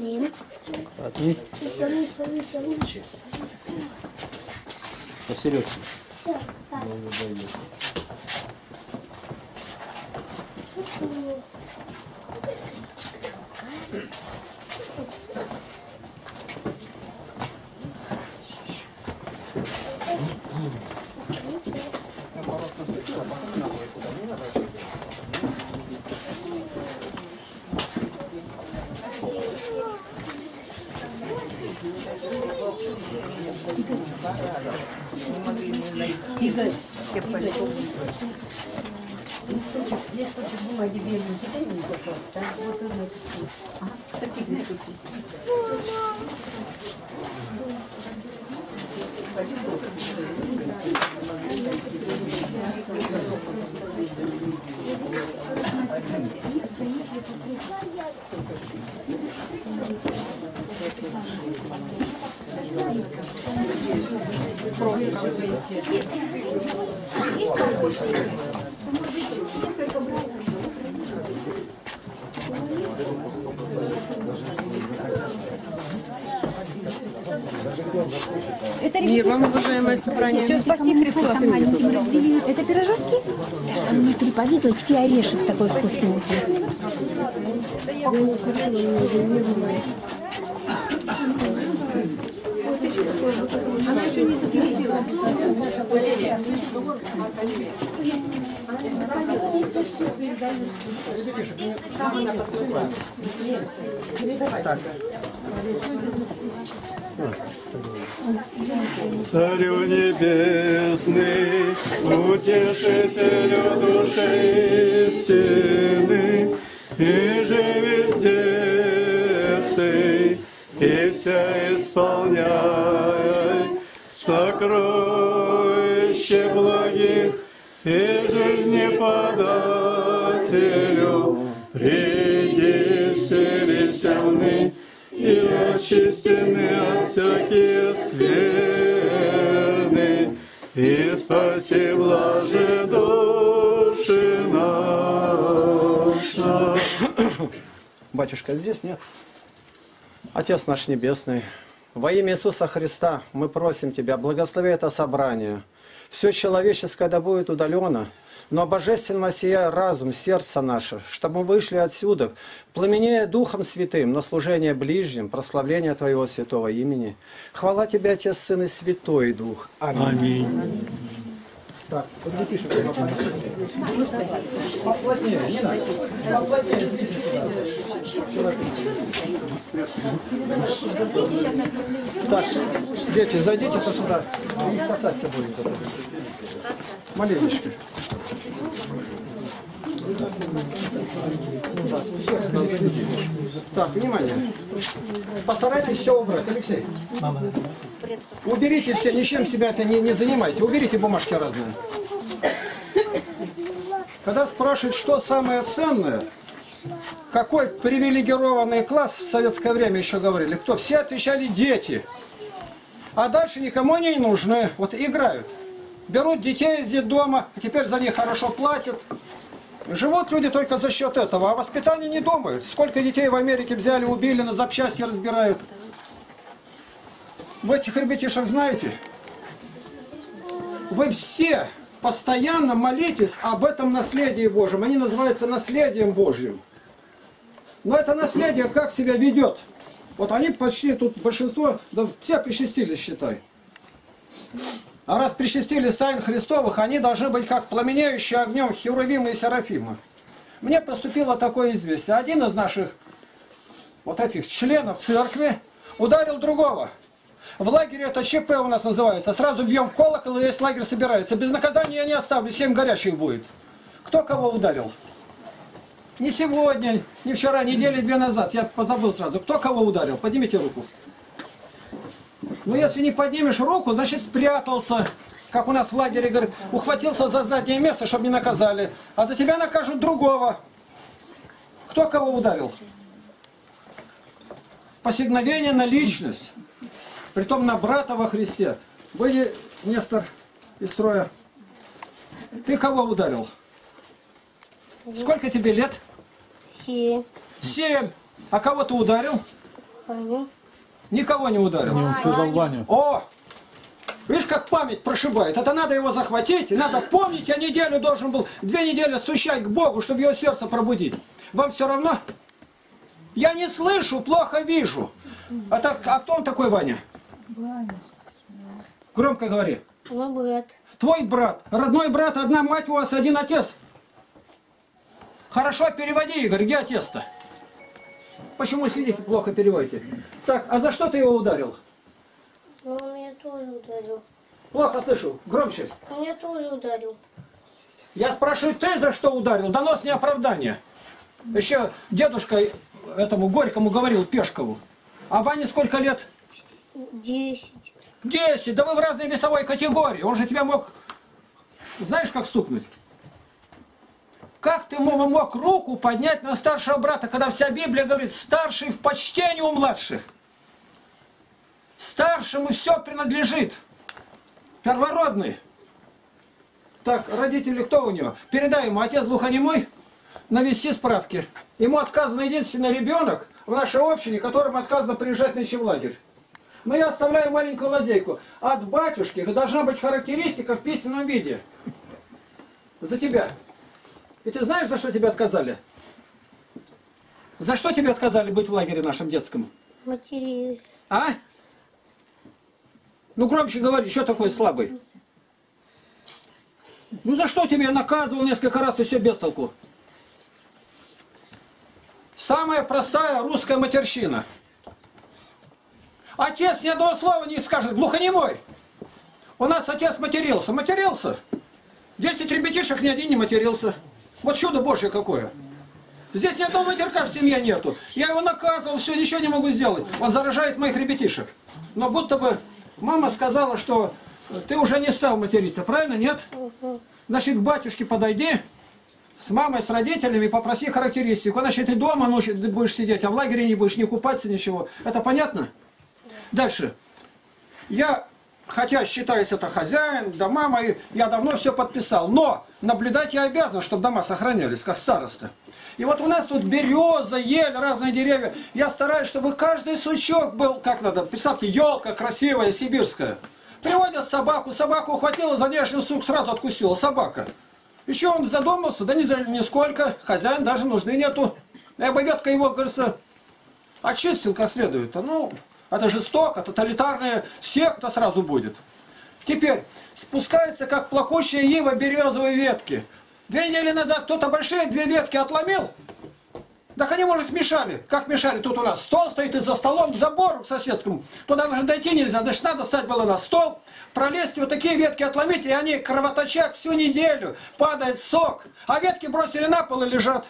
Один. Посередине. Игорь, листочек бумаги беленький, дай мне, пожалуйста. Вот он. Ага, спасибо, листочек. Мир вам, уважаемое собрание. Все, спаси Христос. Это пирожки? Там внутри повидлочки и орешек такой вкусный. Она еще не запретила. Так. Царю небесный, утешителю души истины, и живи сердце, и вся исполняй сокровище благих и жизни подателю, приди вселися вны, и очистены от всяких скверны, и спаси блаже души наша. Батюшка здесь нет? Отец наш Небесный, во имя Иисуса Христа мы просим Тебя, благослови это собрание. Все человеческое да будет удалено, но божественно сия разум, сердце наше, чтобы мы вышли отсюда, пламенея Духом Святым на служение ближним, прославление Твоего святого имени. Хвала Тебе, Отец, Сын и Святой Дух. Аминь. Аминь. Так, вот запишем. Посложнее, не надо. Посложнее. Так, дети, зайдите сюда. Не касаться будет. Маленечко. Так, внимание. Постарайтесь все убрать. Алексей. Уберите все, ничем себя это не занимайте. Уберите бумажки разные. Когда спрашивают, что самое ценное, какой привилегированный класс в советское время еще говорили, кто? Все отвечали дети. А дальше никому они не нужны. Вот играют. Берут детей из детдома, а теперь за них хорошо платят. Живут люди только за счет этого, о воспитании не думают. Сколько детей в Америке взяли, убили, на запчасти разбирают. Вы этих ребятишек знаете? Вы все постоянно молитесь об этом наследии Божьем. Они называются наследием Божьим. Но это наследие как себя ведет? Вот они почти тут большинство, да все причастились, считай. А раз причастились тайн Христовых, они должны быть как пламенеющие огнем Херувимы и Серафимы. Мне поступило такое известие. Один из наших вот этих членов церкви ударил другого. В лагере это ЧП у нас называется. Сразу бьем в колокол, и весь лагерь собирается. Без наказания я не оставлю, 7 горячих будет. Кто кого ударил? Не сегодня, не вчера, недели 2 назад. Я позабыл сразу. Кто кого ударил? Поднимите руку. Ну, если не поднимешь руку, значит спрятался. Как у нас в лагере, говорят, ухватился за заднее место, чтобы не наказали. А за тебя накажут другого. Кто кого ударил? Посягновение на личность. Притом на брата во Христе. Выйди, Нестор, из строя. Ты кого ударил? Сколько тебе лет? 7. 7. А кого ты ударил? Ваню. Никого не ударил. Он сказал Ваню. О! Видишь, как память прошибает. Это надо его захватить, и надо помнить, я неделю должен был, 2 недели стучать к Богу, чтобы его сердце пробудить. Вам все равно? Я не слышу, плохо вижу. А кто он такой, Ваня? Громко говори. Мой брат. Твой брат. Родной брат, одна мать у вас, один отец. Хорошо переводи, Игорь, где отец-то? Почему сидите, плохо переводите? Так, а за что ты его ударил? Он меня тоже ударил. Плохо слышу, громче. Он меня тоже ударил. Я спрашиваю, ты за что ударил? Донос не оправдание. Еще дедушка этому Горькому говорил, Пешкову. А Ване сколько лет? 10. 10. Да вы в разной весовой категории. Он же тебя мог... Знаешь, как стукнуть? Как ты мог руку поднять на старшего брата, когда вся Библия говорит, старший в почтении у младших? Старшему все принадлежит. Первородный. Так, родители кто у него? Передай ему, отец глухонемой, навести справки. Ему отказано единственный ребенок в нашей общине, которому отказано приезжать нынче в лагерь. Но я оставляю маленькую лазейку. От батюшки должна быть характеристика в письменном виде. За тебя. И ты знаешь, за что тебе отказали? За что тебе отказали быть в лагере нашем детском? Матери. А? Ну громче говори, что такой слабый? Ну за что тебе я наказывал несколько раз и все без толку? Самая простая русская матерщина. Отец ни одного слова не скажет, глухонемой. У нас отец матерился. Матерился. 10 ребятишек ни один не матерился. Вот чудо Божье какое. Здесь ни одного матерка в семье нету. Я его наказывал, все, ничего не могу сделать. Он заражает моих ребятишек. Но будто бы мама сказала, что ты уже не стал материться. Правильно, нет? Значит, к батюшке подойди. С мамой, с родителями попроси характеристику. Значит, ты дома будешь сидеть, а в лагере не будешь ни купаться, ничего. Это понятно? Дальше. Я, хотя считаюсь это хозяин, дома мои, я давно все подписал. Но наблюдать я обязан, чтобы дома сохранялись, как староста. И вот у нас тут береза, ель, разные деревья. Я стараюсь, чтобы каждый сучок был, как надо, представьте, елка красивая, сибирская. Приводят собаку, собаку ухватила за нежный сук, сразу откусила, собака. Еще он задумался, да нисколько, хозяин даже нужды нету. Я бы ветка его, кажется, очистил как следует. Ну, это жестоко, тоталитарная секта сразу будет. Теперь, спускается, как плакучая ива, березовые ветки. 2 недели назад кто-то большие 2 ветки отломил. Так они, может, мешали. Как мешали? Тут у нас стол стоит, и за столом к забору, к соседскому. Туда даже дойти нельзя. Значит, надо стать было на стол, пролезть, вот такие ветки отломить, и они кровоточат всю неделю. Падает сок. А ветки бросили на пол и лежат.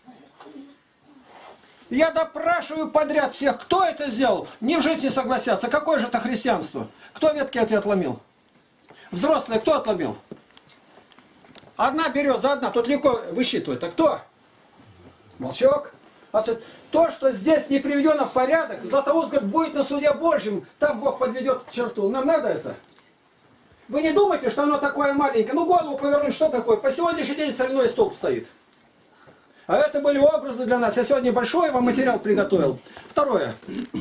Я допрашиваю подряд всех, кто это сделал. Ни в жизни согласятся. Какое же это христианство? Кто ветки эти отломил? Взрослые кто отломил? Одна береза, одна. Тут легко высчитывать. А кто? Молчок. То, что здесь не приведено в порядок, Златоуст говорит, будет на суде Божьем, там Бог подведет черту. Нам надо это? Вы не думайте, что оно такое маленькое. Ну голову повернуть, что такое? По сегодняшний день соляной столб стоит. А это были образы для нас. Я сегодня большой вам материал приготовил. Второе.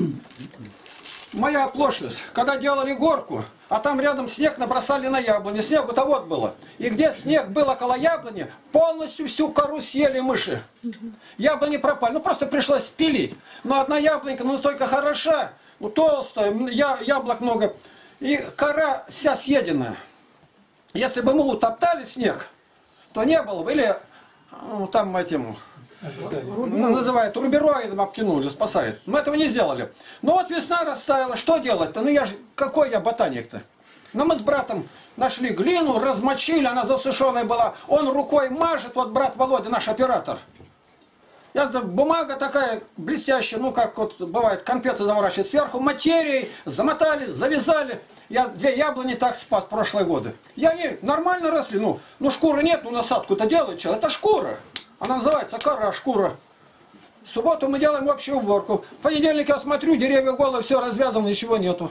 Моя оплошность. Когда делали горку, а там рядом снег набросали на яблони. Снегу-то вот было. И где снег был около яблони, полностью всю кору съели мыши. Яблони пропали. Ну просто пришлось спилить. Но одна яблонька настолько хороша, ну, толстая, яблок много. И кора вся съеденная. Если бы мы утоптали снег, то не было бы. Или ну, там этим... называют рубероидом, обтянули, спасает. Мы этого не сделали. Ну вот весна растаяла, что делать-то? Ну я же, какой я ботаник-то? Но мы с братом нашли глину, размочили, она засушенная была. Он рукой мажет, вот брат Володя, наш оператор. Бумага такая блестящая, ну как вот бывает, конфеты заворачивают сверху, материей, замотали, завязали. Я 2 яблони так спас в прошлые годы. И они нормально росли, ну шкуры нет, ну насадку-то делают, что? Это шкура. Она называется кора, шкура. В субботу мы делаем общую уборку. В понедельник я смотрю, деревья голые, все развязано, ничего нету.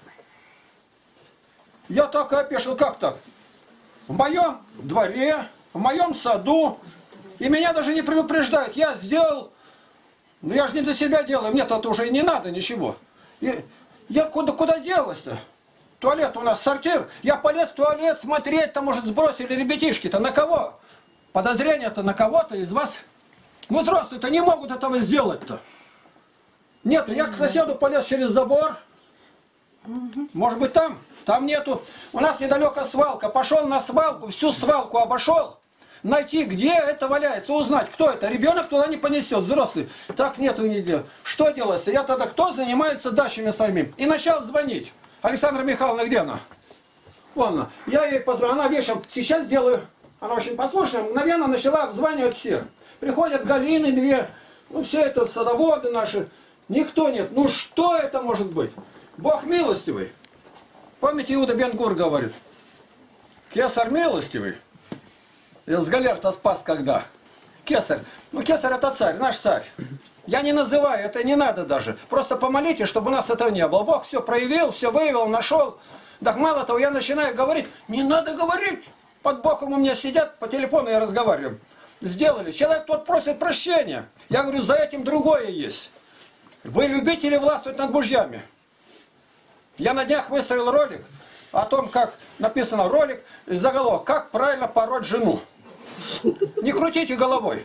Я так и опешил, как так? В моем дворе, в моем саду, и меня даже не предупреждают. Я сделал Ну я же не для себя делаю, мне-то это уже и не надо ничего. И я куда делась-то? Туалет у нас сортир. Я полез в туалет смотреть, там, может, сбросили ребятишки-то. На кого? Подозрение-то на кого-то из вас. Ну, взрослые-то не могут этого сделать-то. Нету. Я к соседу полез через забор. Может быть, там? Там нету. У нас недалеко свалка. Пошел на свалку, всю свалку обошел. Найти, где это валяется, узнать, кто это. Ребенок туда не понесет, взрослый. Так нету нигде. Что делается? Я тогда, кто занимается дачами своими? И начал звонить. Александра Михайловна, где она? Вон она. Я ей позвонил, она вечером, сейчас сделаю. Она очень послушная, мгновенно начала обзванивать всех. Приходят Галины две, ну все это садоводы наши. Никто нет. Ну что это может быть? Бог милостивый. Помните, Иуда Бен-Гур говорит? Кесарь милостивый. С Галерта спас когда? Кесарь. Ну Кесарь это царь, наш царь. Я не называю, это не надо даже. Просто помолитесь, чтобы у нас этого не было. Бог все проявил, все выявил, нашел. Так мало того, я начинаю говорить. Не надо говорить. Под боком у меня сидят, по телефону я разговариваю. Сделали. Человек тот просит прощения. Я говорю, за этим другое есть. Вы любите властвовать над мужьями? Я на днях выставил ролик о том, как написано ролик, заголовок, как правильно пороть жену. Не крутите головой.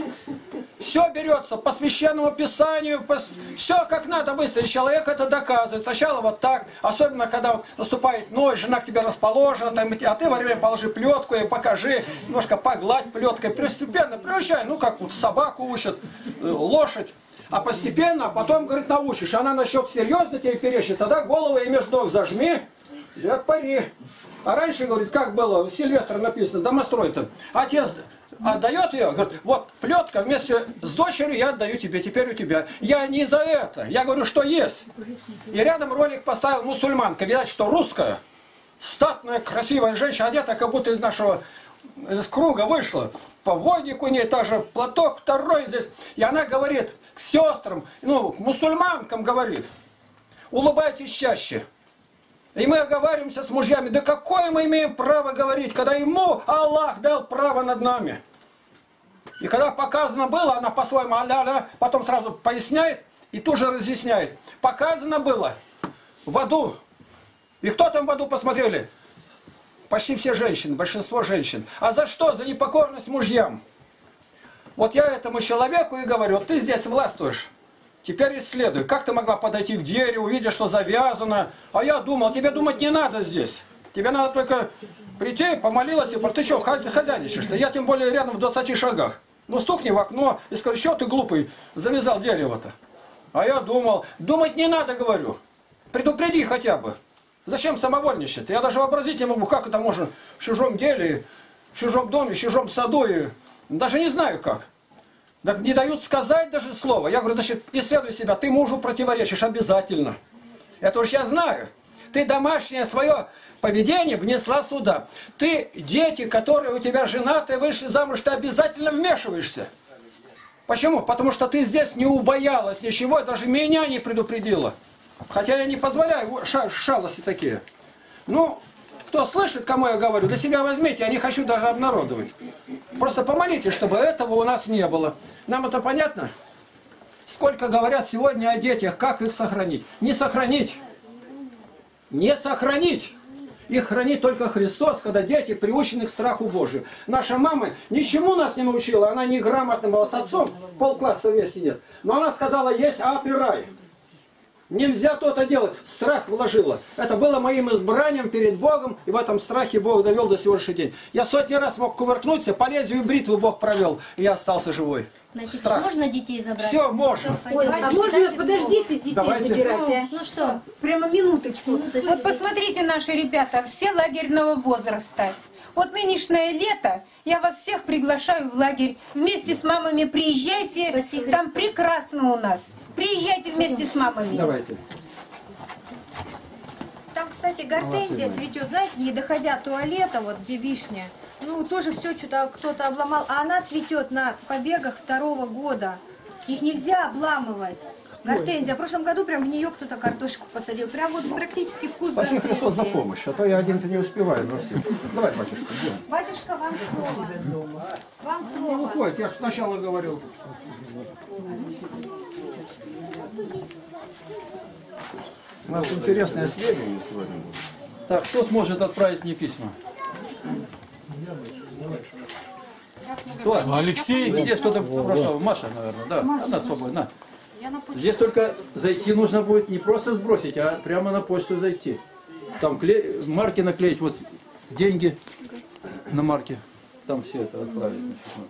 Все берется по священному писанию, все как надо быстро. Человек это доказывает. Сначала вот так, особенно когда наступает ночь, жена к тебе расположена, там, а ты во время положи плетку и покажи, немножко погладь плеткой, постепенно превращай, ну как вот собаку учат, лошадь. А постепенно, потом, говорит, научишь. Она начнет серьезно тебе перечить, тогда голову и между ног зажми, и отпари. А раньше, говорит, как было, у Сильвестра написано, домострой-то, отец отдает ее, говорит, вот плетка вместе с дочерью я отдаю тебе, теперь у тебя. Я не за это, я говорю, что есть. И рядом ролик поставил мусульманка, видать, что русская, статная, красивая женщина, одета, как будто из нашего круга вышла. По воднику у ней также платок, второй здесь. И она говорит к сестрам, ну, к мусульманкам говорит, улыбайтесь чаще. И мы оговариваемся с мужьями, да какое мы имеем право говорить, когда ему Аллах дал право над нами. И когда показано было, она по-своему аля-ля, потом сразу поясняет и тут же разъясняет. Показано было в аду. И кто там в аду посмотрели? Почти все женщины, большинство женщин. А за что? За непокорность мужьям. Вот я этому человеку и говорю, ты здесь властвуешь. Теперь исследуй, как ты могла подойти к дереву, увидеть, что завязано. А я думал, тебе думать не надо здесь. Тебе надо только прийти, помолилась, и ты что, хозяйничаешь-то? Я тем более рядом в 20 шагах. Ну стукни в окно и скажи, что ты глупый, завязал дерево-то. А я думал, думать не надо, говорю. Предупреди хотя бы. Зачем самовольничать? Я даже вообразить не могу, как это можно в чужом деле, в чужом доме, в чужом саду. И... Даже не знаю как. Так не дают сказать даже слова. Я говорю, значит, исследуй себя, ты мужу противоречишь обязательно. Это уж я знаю. Ты домашнее свое поведение внесла сюда. Ты, дети, которые у тебя женатые, вышли замуж, ты обязательно вмешиваешься. Почему? Потому что ты здесь не убоялась ничего, даже меня не предупредила. Хотя я не позволяю шалости такие. Ну, кто слышит, кому я говорю, для себя возьмите, я не хочу даже обнародовать. Просто помолитесь, чтобы этого у нас не было. Нам это понятно? Сколько говорят сегодня о детях, как их сохранить? Не сохранить. Не сохранить. Их хранит только Христос, когда дети приучены к страху Божию. Наша мама ничему нас не научила, она неграмотна была с отцом, полкласса вместе нет. Но она сказала, есть ад и рай. Нельзя то-то делать. Страх вложила. Это было моим избранием перед Богом, и в этом страхе Бог довел до сегодняшнего дня. Я сотни раз мог кувыркнуться, по лезвию бритвы Бог провел, и я остался живой. Значит, Страх. можно детей забрать? Все, можно. Ой, А можно, подождите, детей Давайте. забирать, а? Ну что? Прямо минуточку. Минуточку. Вот посмотрите, наши ребята, все лагерного возраста. Вот нынешнее лето, я вас всех приглашаю в лагерь. Вместе с мамами приезжайте, Спасибо. там прекрасно у нас. Приезжайте вместе с мамами. Давайте. Там, кстати, гортензия цветет, знаете, не доходя туалета, вот где вишня. Ну, тоже все что-то кто-то обломал. А она цветет на побегах 2-го года. Их нельзя обламывать. Гортензия. В прошлом году прям в нее кто-то картошку посадил. Прям вот практически вкус Спасибо Христос за гортензии. помощь, а то я один-то не успеваю на всех. Давай, батюшка, идем. Батюшка, вам слово. Вам Не слово. выходит, я же сначала говорил. У нас интересные сведения сегодня будут. Так, кто сможет отправить мне письма? Кто? Алексей? Здесь кто-то прошел. Маша, наверное, да. Она свободна. Здесь только зайти нужно будет не просто сбросить, а прямо на почту зайти. Там марки наклеить, вот деньги на марке. Там все это отправить.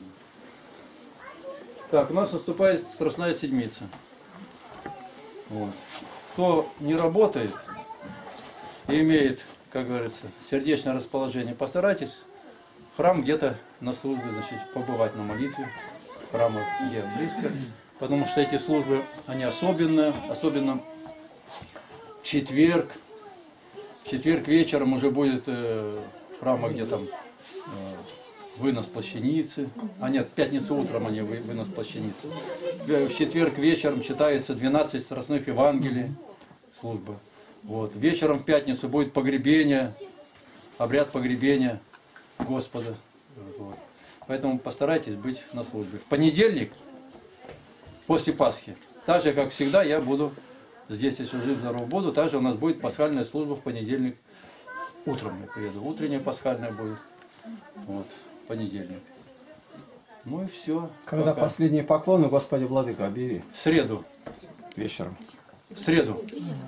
Так, у нас наступает Страстная Седмица. Вот. Кто не работает и имеет, как говорится, сердечное расположение, постарайтесь в храм где-то на службе, значит, побывать на молитве. Храм где близко. Потому что эти службы, они особенные, особенно в четверг. В четверг вечером уже будет храма, где там вынос плащаницы. А нет, в пятницу утром они вынос плащаницы. В четверг вечером читается 12 страстных Евангелий, служба. Вот. Вечером в пятницу будет погребение, обряд погребения Господа. Вот. Поэтому постарайтесь быть на службе. В понедельник, после Пасхи, так же, как всегда, я буду здесь, если жив-здоров буду, также у нас будет пасхальная служба в понедельник. Утром я приеду. Утренняя пасхальная будет. Вот. Понедельник. Ну и все. Когда пока. последние поклоны, Господи Владыка, объяви. В среду. Вечером. В среду.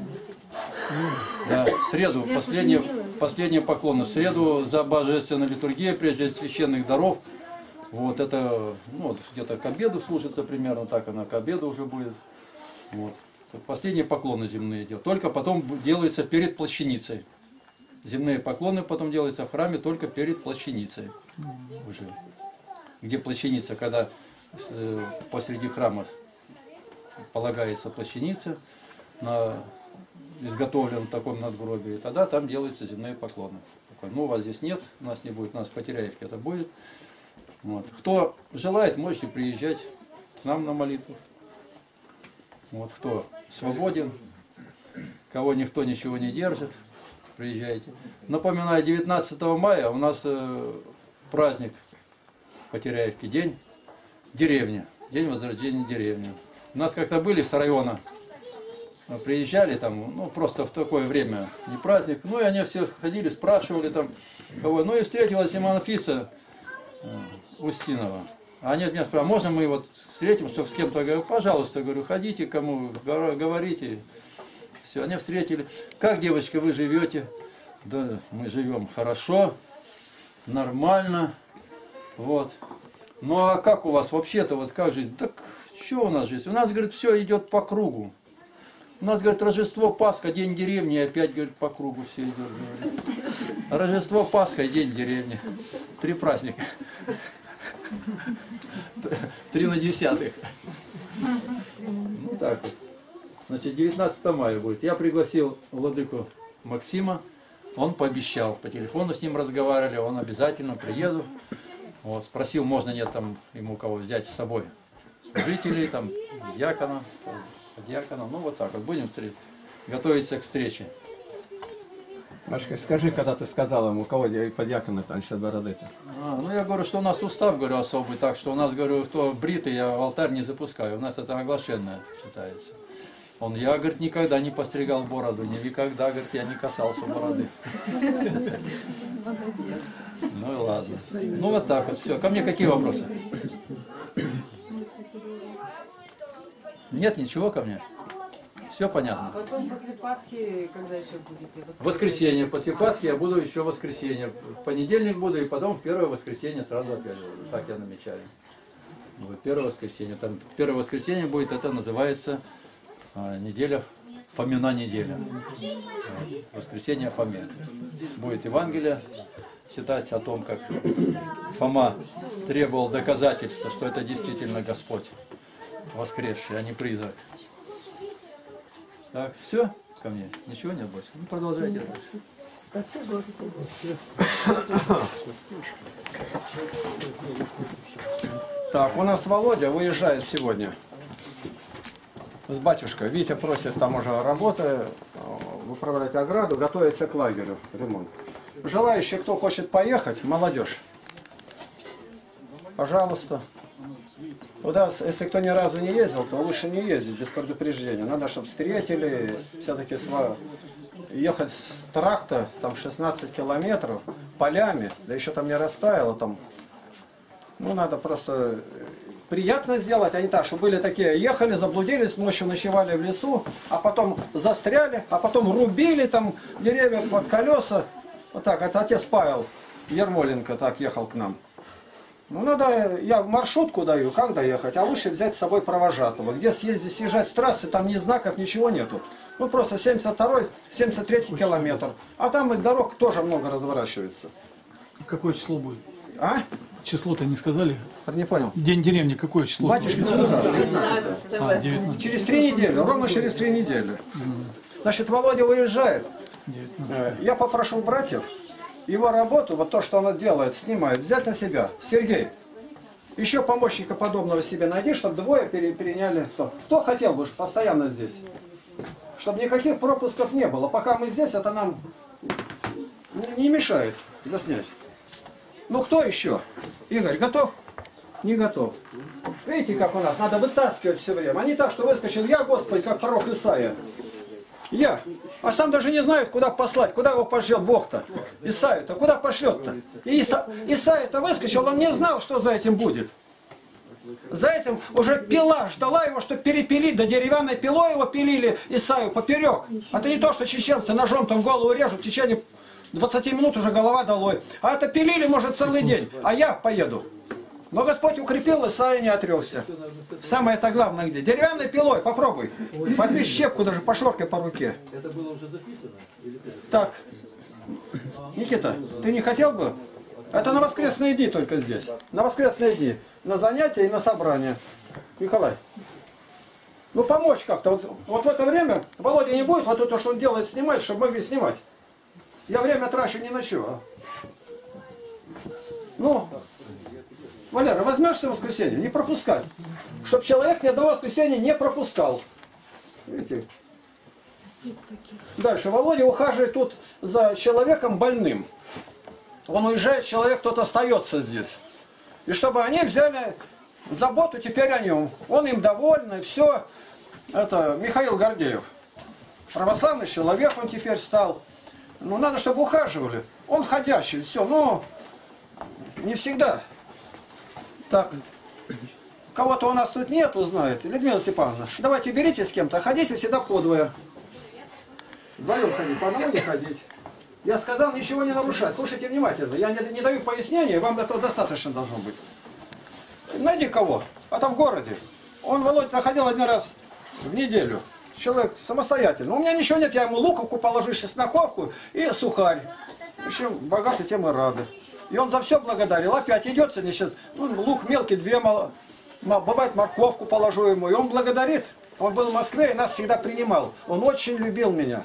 Да, в среду. Последние поклоны. В среду за божественную литургию, прежде священных даров. Вот это, ну, вот где-то к обеду служится примерно, так она к обеду уже будет. Вот. Последние поклоны земные делают. Только потом делается перед плащаницей. Земные поклоны потом делаются в храме только перед плащаницей. Уже. Где плащаница, когда посреди храма полагается плащаница на изготовленном таком надгробии, тогда там делаются земные поклоны. Ну, у вас здесь нет, у нас не будет, у нас в Потеряевке это будет. Вот. Кто желает, можете приезжать к нам на молитву. Вот, кто свободен, кого никто ничего не держит, приезжайте. Напоминаю, 19 мая у нас праздник в Потеряевке, день деревни, день возрождения деревни. У нас как-то были с района, приезжали там, ну просто в такое время, не праздник, ну и они все ходили, спрашивали там кого. Ну и встретилась им Анфиса Устинова. Они меня спрашивают, можно мы вот встретим, чтобы с кем-то, я говорю, пожалуйста, говорю, ходите, кому говорите. Все, они встретили. Как, девочка, вы живете? Да, мы живем хорошо, нормально. Вот. Ну а как у вас вообще-то, вот как жизнь? Так что у нас жизнь? У нас, говорит, все идет по кругу. У нас, говорит, Рождество, Пасха, день деревни, и опять, говорит, по кругу все идет. Говорит. Рождество, Пасха и день деревни. 3 праздника. 3 на 10. Ну так вот. Значит, 19 мая будет. Я пригласил владыку Максима. Он пообещал. По телефону с ним разговаривали. Он обязательно приеду. Вот, спросил, можно нет там ему кого взять с собой. Служителей, там, диакона, диакона. Ну вот так вот. Будем готовиться к встрече. Машка, скажи, когда ты сказал ему, у кого подьякона там сейчас бороды-то? Ну я говорю, что у нас устав, говорю, особый, так что у нас, говорю, кто бритый, я в алтарь не запускаю. У нас это оглашенное считается. Он, я, говорит, никогда не постригал бороду, никогда, говорит, я не касался бороды. Ну и ладно. Ну вот так вот, все. Ко мне какие вопросы? Нет ничего ко мне? Все понятно. Потом после Пасхи, когда еще будете? Воскресенье. После Пасхи я буду еще в воскресенье. В понедельник буду, и потом в первое воскресенье сразу опять. Так я намечаю. Вот, первое воскресенье. Там первое воскресенье будет, это называется неделя, Фомина неделя. Вот, воскресенье Фоме. Будет Евангелие читать о том, как Фома требовал доказательства, что это действительно Господь воскресший, а не призрак. Так, все ко мне? Ничего нет больше? Ну, продолжайте дальше. Спаси Господи. Так, у нас Володя выезжает сегодня с батюшкой. Витя просит, там уже работа, выправлять ограду, готовится к лагерю, ремонт. Желающие, кто хочет поехать, молодежь, пожалуйста. Туда, если кто ни разу не ездил, то лучше не ездить без предупреждения. Надо, чтобы встретили, все-таки ехать с тракта, там 16 километров, полями, да еще там не растаяло, там, ну, надо просто приятно сделать, а не так, что были такие, ехали, заблудились, ночью ночевали в лесу, а потом застряли, а потом рубили там деревья под колеса. Вот так, это отец Павел Ермоленко так ехал к нам. Ну, надо, я маршрутку даю, как доехать, а лучше взять с собой провожатого. Где съезжать с трассы, там ни знаков, ничего нету. Ну, просто 72-й, 73-й километр. А там и дорог тоже много разворачивается. Какое число будет? А? Число-то не сказали? Не понял. День деревни какое число? Батюшка, 19. через 3 недели, ровно через 3 недели. Значит, Володя уезжает. 19. Я попрошу братьев его работу, вот то, что она делает, снимает, взять на себя. Сергей, еще помощника подобного себе найди, чтобы двое переняли. Кто хотел бы постоянно здесь? Чтобы никаких пропусков не было. Пока мы здесь, это нам не мешает заснять. Ну кто еще? Игорь, готов? Не готов. Видите, как у нас? Надо вытаскивать все время. А не так, что выскочил я, Господи, как пророк Исаия. Я. А сам даже не знает, куда послать. Куда его пошлет Бог-то? Исаию-то. Куда пошлет-то? И Исаия-то выскочил, он не знал, что за этим будет. За этим уже пила ждала его, чтобы перепилить. Да деревянной пилой его пилили Исаию поперек. А это не то, что чеченцы ножом там голову режут. В течение 20 минут уже голова долой. А это пилили, может, целый день. А я поеду. Но Господь укрепил, Исаия не отрекся. Самое это главное где? Деревянной пилой, попробуй. Возьми щепку, даже пошоркай по руке. Это было уже записано? Так, Никита, ты не хотел бы? Это на воскресные дни только здесь. На воскресные дни. На занятия и на собрания. Николай, ну помочь как-то. Вот в это время Володя не будет, вот то, что он делает, снимать, чтобы могли снимать. Я время трачу ни на что. Ну, Валера, возьмешься в воскресенье? Не пропускать. Чтобы человек ни одного воскресенья не пропускал. Видите? Дальше. Володя ухаживает тут за человеком больным. Он уезжает, человек, тот остается здесь. И чтобы они взяли заботу теперь о нем. Он им доволен, и все. Это Михаил Гордеев. Православный человек он теперь стал. Ну, надо, чтобы ухаживали. Он ходящий, все. Но не всегда. Так, кого-то у нас тут нету, знает. Людмила Степановна, давайте берите с кем-то, ходите всегда по двое. Вдвоем ходить, по одному не ходить. Я сказал, ничего не нарушать. Слушайте внимательно. Я не даю пояснения, вам этого достаточно должно быть. Найди кого. А там в городе. Он, Володя, находил один раз в неделю. Человек самостоятельно. У меня ничего нет, я ему луковку положу, чесноковку и сухарь. В общем, богаты, тем и рады. И он за все благодарил. Опять идет сегодня сейчас, ну, лук мелкий, бывает морковку положу ему. И он благодарит. Он был в Москве и нас всегда принимал. Он очень любил меня.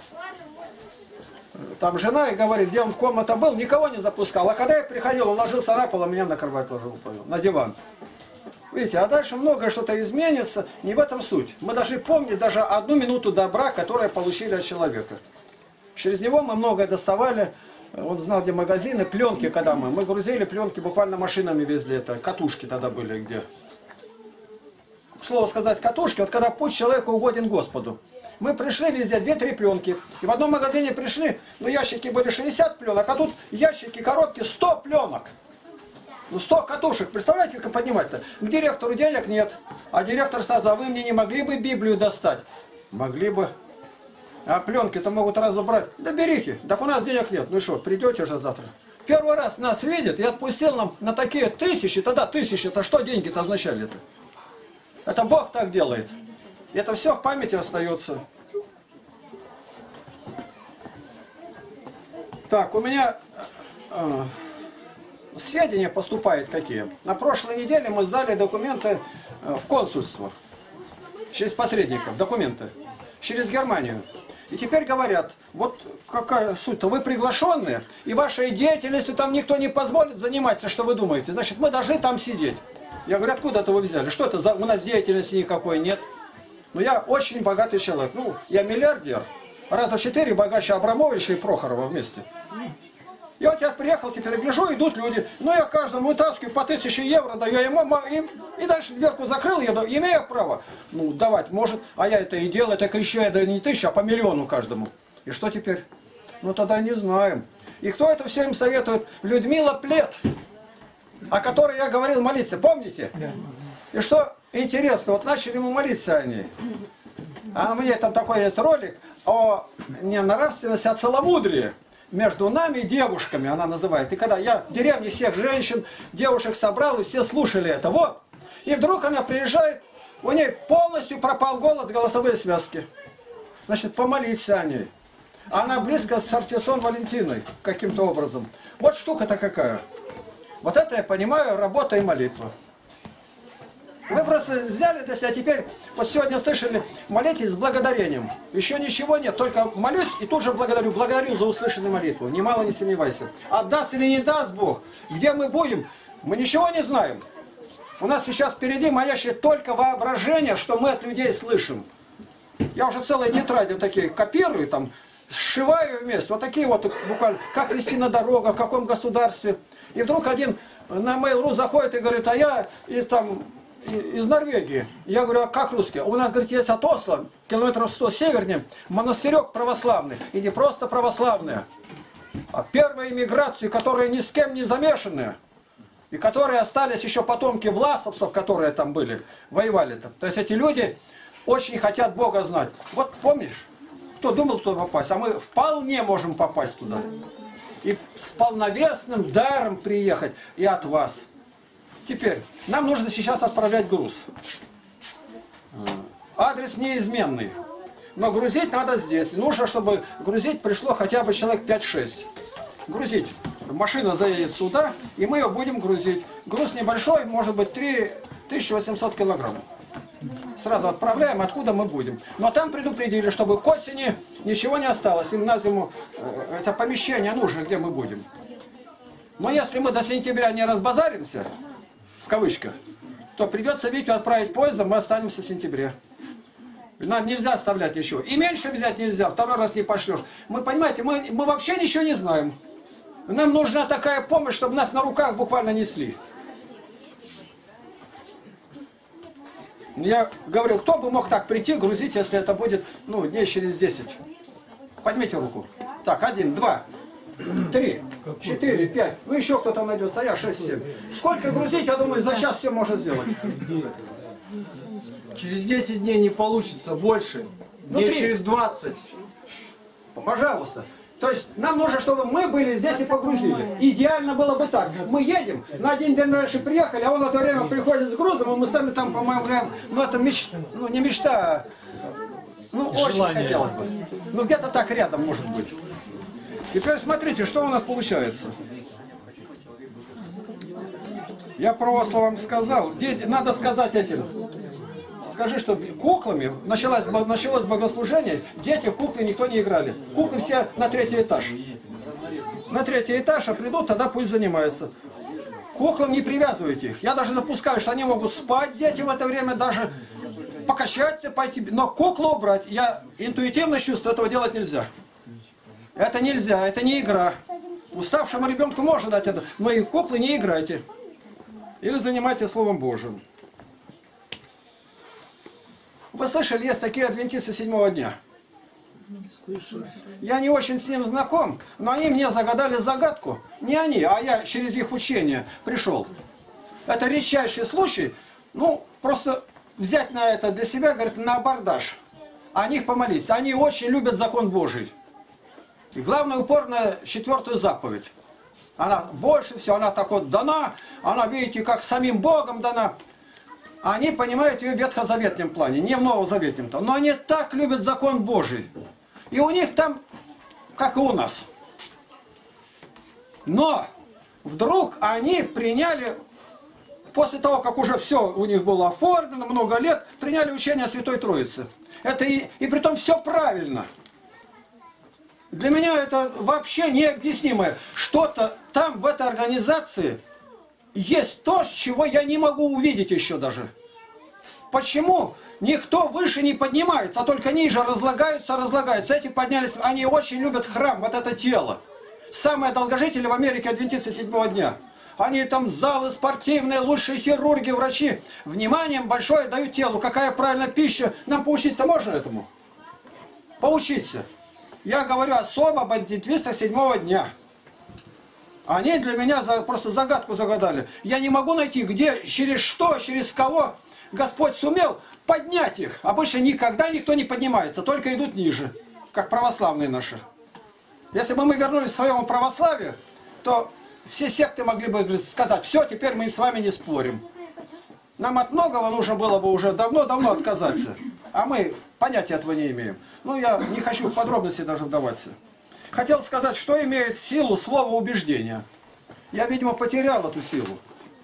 Там жена и говорит, где он в комнате был, никого не запускал. А когда я приходил, он ложился на пол, а меня на кровать ложил, на диван. Видите, а дальше многое что-то изменится. Не в этом суть. Мы должны помнить даже 1 минуту добра, которую получили от человека. Через него мы многое доставали. Он знал, где магазины, пленки, когда мы грузили пленки, буквально машинами везли это. Катушки тогда были где. К слову сказать, катушки, вот когда путь человека угоден Господу. Мы пришли везде 2-3 пленки. И в одном магазине пришли, ну ящики были 60 пленок, а тут ящики, коробки 100 пленок. Ну 100 катушек. Представляете, как поднимать-то? К директору денег нет. А директор сразу, а вы мне не могли бы Библию достать? Могли бы. А пленки-то могут разобрать. Да берите. Так у нас денег нет. Ну что, придете уже завтра? Первый раз нас видят и отпустил нам на такие тысячи. Тогда тысячи, это что деньги-то означали-то? Это Бог так делает. И это все в памяти остается. Так, у меня сведения поступают какие. На прошлой неделе мы сдали документы в консульство. Через посредников. Документы. Через Германию. И теперь говорят, вот какая суть-то, вы приглашенные, и вашей деятельностью там никто не позволит заниматься, что вы думаете. Значит, мы должны там сидеть. Я говорю, откуда это вы взяли? Что это за... У нас деятельности никакой нет. Но я очень богатый человек. Ну, я миллиардер. Раза в 4 богаче Абрамовича и Прохорова вместе. И вот я приехал, теперь гляжу, идут люди. Ну, я каждому вытаскиваю по 1000 евро, даю ему, и дальше дверку закрыл, я имею право. Ну, давать может, а я это и делаю, так еще я даю не 1000, а по 1 000 000 каждому. И что теперь? Ну, тогда не знаем. И кто это всем советует? Людмила Плет, о которой я говорил молиться, помните? И что интересно, вот начали мы молиться о ней. А у меня там такой есть ролик о не нравственности, а целомудрии между нами и девушками, она называет. И когда я в деревне всех женщин, девушек собрал, и все слушали это, вот. И вдруг она приезжает, у ней полностью пропал голос, голосовые связки. Значит, помолиться о ней. Она близко с Артисон Валентиной каким-то образом. Вот штука-то какая. Вот это я понимаю, работа и молитва. Вы просто взяли для себя теперь, вот сегодня слышали, молитесь с благодарением. Еще ничего нет, только молюсь и тут же благодарю. Благодарю за услышанную молитву, немало не сомневайся. Отдаст или не даст Бог, где мы будем, мы ничего не знаем. У нас сейчас впереди моящее только воображение, что мы от людей слышим. Я уже целые тетради такие копирую, там, сшиваю вместе. Вот такие вот буквально, как вести на дорогах, в каком государстве. И вдруг один на Mail.ru заходит и говорит, а я из Норвегии. Я говорю, а как русские? У нас, говорит, есть от Осло, километров 100 севернее, монастырек православный. И не просто православные, а первые иммиграции, которые ни с кем не замешаны. И которые остались еще потомки власовцев, которые там были, воевали там. То есть эти люди очень хотят Бога знать. Вот помнишь, кто думал туда попасть, а мы вполне можем попасть туда. И с полновесным даром приехать и от вас. Теперь, нам нужно сейчас отправлять груз. Адрес неизменный. Но грузить надо здесь. Нужно, чтобы грузить пришло хотя бы человек 5-6. Грузить. Машина заедет сюда, и мы ее будем грузить. Груз небольшой, может быть 3800 килограмм. Сразу отправляем, откуда мы будем. Но там предупредили, чтобы к осени ничего не осталось. Им на зиму это помещение нужно, где мы будем. Но если мы до сентября не разбазаримся, в кавычках, то придется Витю отправить поездом, мы останемся в сентябре. Нам нельзя оставлять еще. И меньше взять нельзя, второй раз не пошлешь. Мы, понимаете, мы вообще ничего не знаем. Нам нужна такая помощь, чтобы нас на руках буквально несли. Я говорил, кто бы мог так прийти, грузить, если это будет, ну, дней через 10. Поднимите руку. Так, 1, 2, 3, 4, 5. Ну, еще кто-то найдется, а я 6, 7. Сколько грузить, я думаю, за час все можно сделать. Через 10 дней не получится, больше. Дней через 20. Пожалуйста. То есть нам нужно, чтобы мы были здесь и погрузили. Идеально было бы так. Мы едем, на один день раньше приехали, а он в это время приходит с грузом, и мы сами там помогаем. Ну это мечта, ну не мечта, ну очень хотелось бы. Ну где-то так рядом может быть. Теперь смотрите, что у нас получается. Я про Осло вам сказал. Дети, надо сказать этим. Скажи, что куклами началось богослужение, дети в куклы никто не играли. Куклы все на 3-й этаж. На 3-й этаж, а придут, тогда пусть занимаются. Куклам не привязывайте их. Я даже допускаю, что они могут спать, дети в это время, даже покачаться, пойти. Но куклу убрать, я интуитивно чувствую, этого делать нельзя. Это нельзя, это не игра. Уставшему ребенку можно дать это, но и в куклы не играйте. Или занимайтесь Словом Божьим. Вы слышали, есть такие адвентисты 7-го дня? Я не очень с ним знаком, но они мне загадали загадку. Не они, а я через их учение пришел. Это редчайший случай. Ну, просто взять на это для себя, говорит, на абордаж. О них помолиться. Они очень любят закон Божий. И главное, упор на 4-ю заповедь. Она больше всего, она так вот дана. Она, видите, как самим Богом дана. Они понимают ее в ветхозаветном плане, не в новозаветном. Но они так любят закон Божий. И у них там, как и у нас. Но вдруг они приняли, после того, как уже все у них было оформлено, много лет, приняли учение Святой Троицы. Это и притом все правильно. Для меня это вообще необъяснимое. Что-то там в этой организации есть то, чего я не могу увидеть еще даже. Почему никто выше не поднимается, а только ниже разлагаются. Эти поднялись, они очень любят храм, вот это тело. Самые долгожители в Америке адвентисты 7-го дня. Они там залы спортивные, лучшие хирурги, врачи. Вниманием большое дают телу. Какая правильная пища. Нам поучиться можно этому? Поучиться. Я говорю особо об адвентистах 7-го дня. Они для меня просто загадку загадали. Я не могу найти, где, через что, через кого Господь сумел поднять их. Обычно никогда никто не поднимается, только идут ниже, как православные наши. Если бы мы вернулись к своему православию, то все секты могли бы сказать, все, теперь мы с вами не спорим. Нам от многого нужно было бы уже давно-давно отказаться. А мы понятия этого не имеем. Ну, я не хочу в подробности даже вдаваться. Хотел сказать, что имеет силу слово убеждения. Я, видимо, потерял эту силу.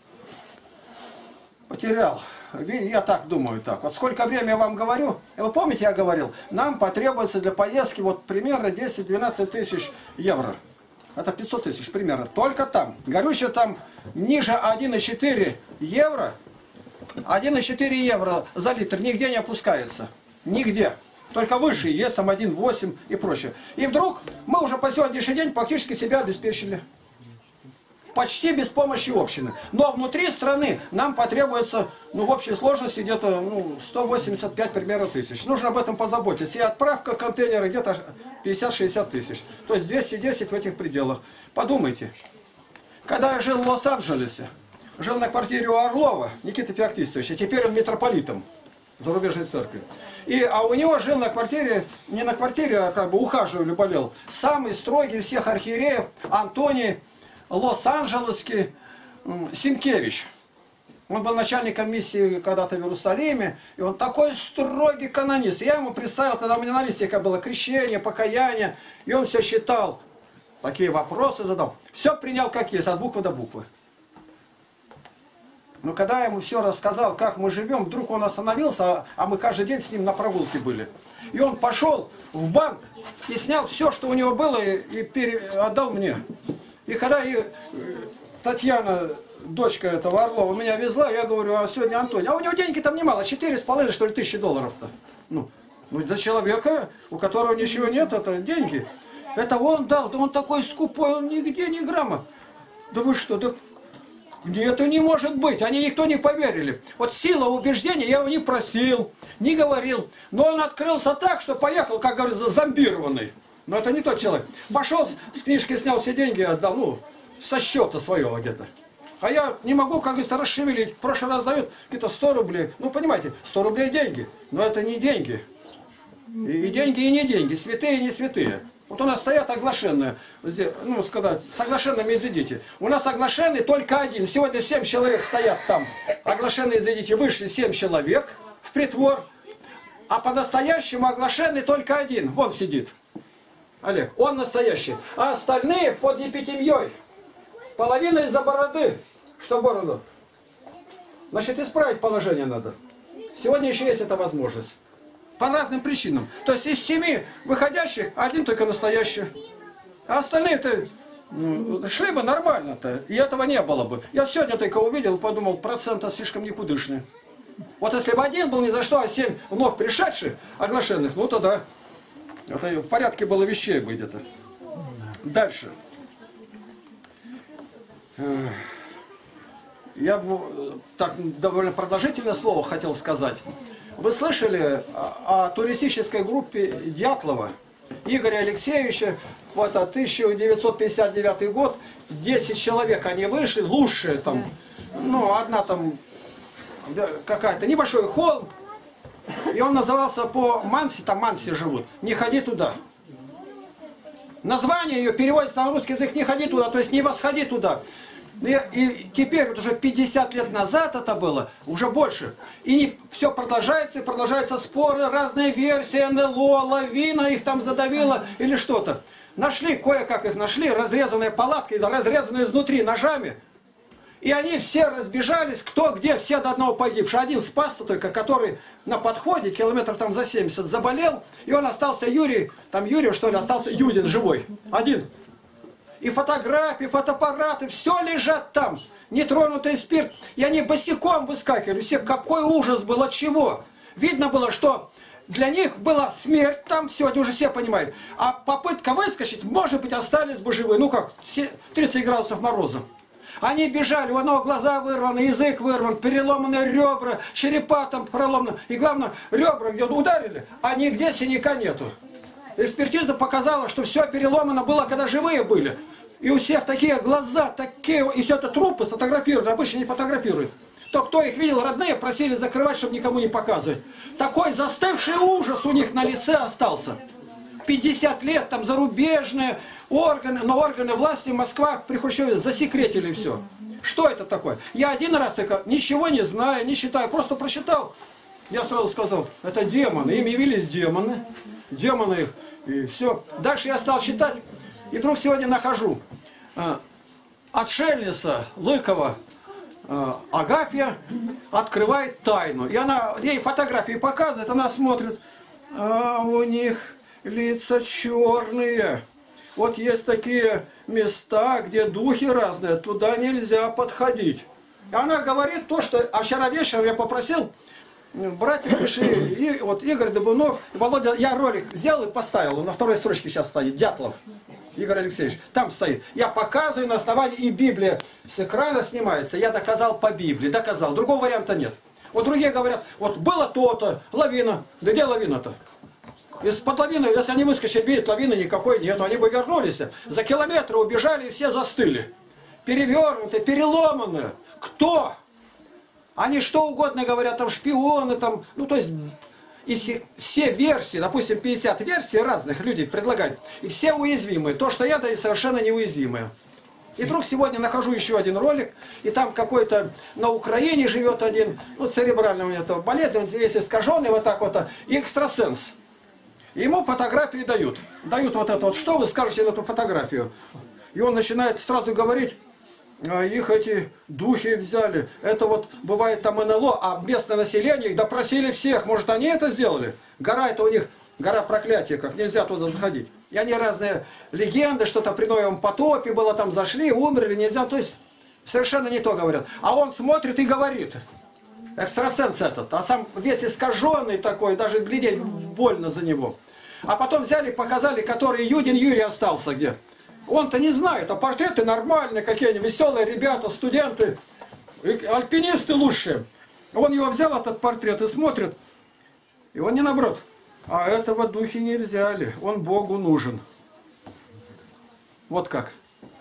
Потерял. Я так думаю, так. Вот сколько времени я вам говорю, вы помните, я говорил, нам потребуется для поездки вот примерно 10-12 тысяч евро. Это 500 тысяч примерно. Только там. Горючее там ниже 1,4 евро. 1,4 евро за литр нигде не опускается. Нигде. Только выше есть там 1,8 и прочее. И вдруг мы уже по сегодняшний день практически себя обеспечили. Почти без помощи общины. Но внутри страны нам потребуется, ну, в общей сложности где-то 185 примерно тысяч. Нужно об этом позаботиться. И отправка контейнера где-то 50-60 тысяч. То есть 210 в этих пределах. Подумайте. Когда я жил в Лос-Анджелесе, жил на квартире у Орлова, Никиты Феоктистовича, теперь он митрополитом зарубежной церкви. А у него жил на квартире, не на квартире, а как бы ухаживали, болел, самый строгий из всех архиереев Антоний Лос-Анджелесский Синкевич. Он был начальником миссии когда-то в Иерусалиме, и он такой строгий канонист. Я ему представил, тогда у меня на листе было крещение, покаяние, и он все считал, такие вопросы задал. Все принял как есть, от буквы до буквы. Но когда я ему все рассказал, как мы живем, вдруг он остановился, а мы каждый день с ним на прогулке были. И он пошел в банк и снял все, что у него было, и отдал мне. И когда Татьяна, дочка этого Орлова, меня везла, я говорю, а сегодня Антоний. А у него деньги там немало, 4,5, что ли, тысячи долларов-то. Ну, для человека, у которого ничего нет, это деньги. Это он дал, да он такой скупой, он нигде ни грамма. Да вы что, да... Это не может быть, они никто не поверили. Вот сила убеждения, я его не просил, не говорил. Но он открылся так, что поехал, как говорится, зомбированный. Но это не тот человек. Пошел, с книжки снял все деньги, отдал, ну, со счета своего где-то. А я не могу, как говорится, расшевелить. В прошлый раз дают какие-то 100 рублей. Ну, понимаете, 100 рублей деньги. Но это не деньги. И деньги, и не деньги. Святые, и не святые. Вот у нас стоят оглашенные, ну, сказать, с оглашенными изыдите. У нас оглашенный только один. Сегодня 7 человек стоят там. Оглашенные изыдите вышли 7 человек в притвор. А по-настоящему оглашенный только один. Вон сидит. Олег, он настоящий. А остальные под епитемьей. Половина из-за бороды. Что бороду? Значит, исправить положение надо. Сегодня еще есть эта возможность. По разным причинам. То есть из 7 выходящих, один только настоящий. А остальные-то шли бы нормально-то. И этого не было бы. Я сегодня только увидел, подумал, процент слишком никудышный. Вот если бы один был ни за что, а 7 вновь пришедших, оглашенных, ну тогда это в порядке было вещей бы где-то. Дальше. Я бы так довольно продолжительное слово хотел сказать. Вы слышали о туристической группе Дятлова Игоря Алексеевича? Вот 1959 год, 10 человек они вышли, лучшие там, ну одна там какая-то, небольшой холм, и он назывался по Манси, там Манси живут, «Не ходи туда». Название ее переводится на русский язык «Не ходи туда», то есть «Не восходи туда». И теперь, вот уже 50 лет назад это было, уже больше. И все продолжается, и продолжаются споры, разные версии, НЛО, лавина их там задавила или что-то. Нашли, кое-как их нашли, разрезанные палатки, разрезанные изнутри ножами. И они все разбежались, кто где, все до одного погибшие. Один спасся только, который на подходе, километров там за 70, заболел. И он остался Юрий, там Юрий, что ли, остался Юдин живой. Один. И фотографии, фотоаппараты, все лежат там. Нетронутый спирт. И они босиком выскакивали. Все, какой ужас был, от чего? Видно было, что Для них была смерть, там сегодня уже все понимают. А попытка выскочить, может быть, остались бы живы. Ну как, 30 градусов мороза. Они бежали, у одного глаза вырваны, язык вырван, переломанные ребра, черепа там проломаны. И главное, ребра, где ударили, а нигде синяка нету. Экспертиза показала, что все переломано было, когда живые были. И у всех такие глаза, такие, и все это трупы сфотографируют, обычно не фотографируют. То, кто их видел, родные, просили закрывать, чтобы никому не показывать. Такой застывший ужас у них на лице остался. 50 лет, там зарубежные органы, но органы власти Москва при Хрущеве засекретили все. Что это такое? Я один раз только, ничего не знаю, не считаю, просто прочитал. Я сразу сказал, это демоны, им явились демоны. Демоны их, и все. Дальше я стал считать, и вдруг сегодня нахожу. Отшельница Лыкова Агафья открывает тайну. И она, ей фотографии показывает, она смотрит, а у них лица черные. Вот есть такие места, где духи разные, туда нельзя подходить. И она говорит то, что... А вчера вечером я попросил, братья пришли, и вот Игорь Дыбунов, Володя, я ролик сделал и поставил, он на второй строчке сейчас стоит, Дятлов. Игорь Алексеевич, там стоит. Я показываю на основании, и Библия с экрана снимается. Я доказал по Библии, доказал. Другого варианта нет. Вот другие говорят, вот было то-то, лавина. Да где лавина-то? Из-под лавины, если они выскочили, видят, лавины никакой нету. Они бы вернулись, за километры убежали, и все застыли. Перевернутые, переломанные. Кто? Они что угодно говорят, там шпионы, там, ну то есть... И все версии, допустим, 50 версий разных людей предлагают, и все уязвимые. То, что я даю, совершенно неуязвимые. И вдруг сегодня нахожу еще один ролик, и там какой-то на Украине живет один, ну, церебральный у него болезнь, он весь искаженный, вот так вот, и экстрасенс. И ему фотографии дают. Дают вот это вот, что вы скажете на эту фотографию? И он начинает сразу говорить, их эти духи взяли. Это вот бывает там НЛО, а местное население их допросили всех. Может, они это сделали? Гора это у них, гора проклятия, как нельзя туда заходить. И они разные легенды, что-то при Ноевом потопе было, там зашли, умерли, нельзя. То есть совершенно не то говорят. А он смотрит и говорит. Экстрасенс этот. А сам весь искаженный такой, даже глядеть больно за него. А потом взяли, показали, который Юдин Юрий остался где. Он-то не знает, а портреты нормальные, какие-нибудь веселые ребята, студенты, альпинисты лучшие. Он его взял, этот портрет, и смотрит, и он не наоборот. А этого духи не взяли, он Богу нужен. Вот как.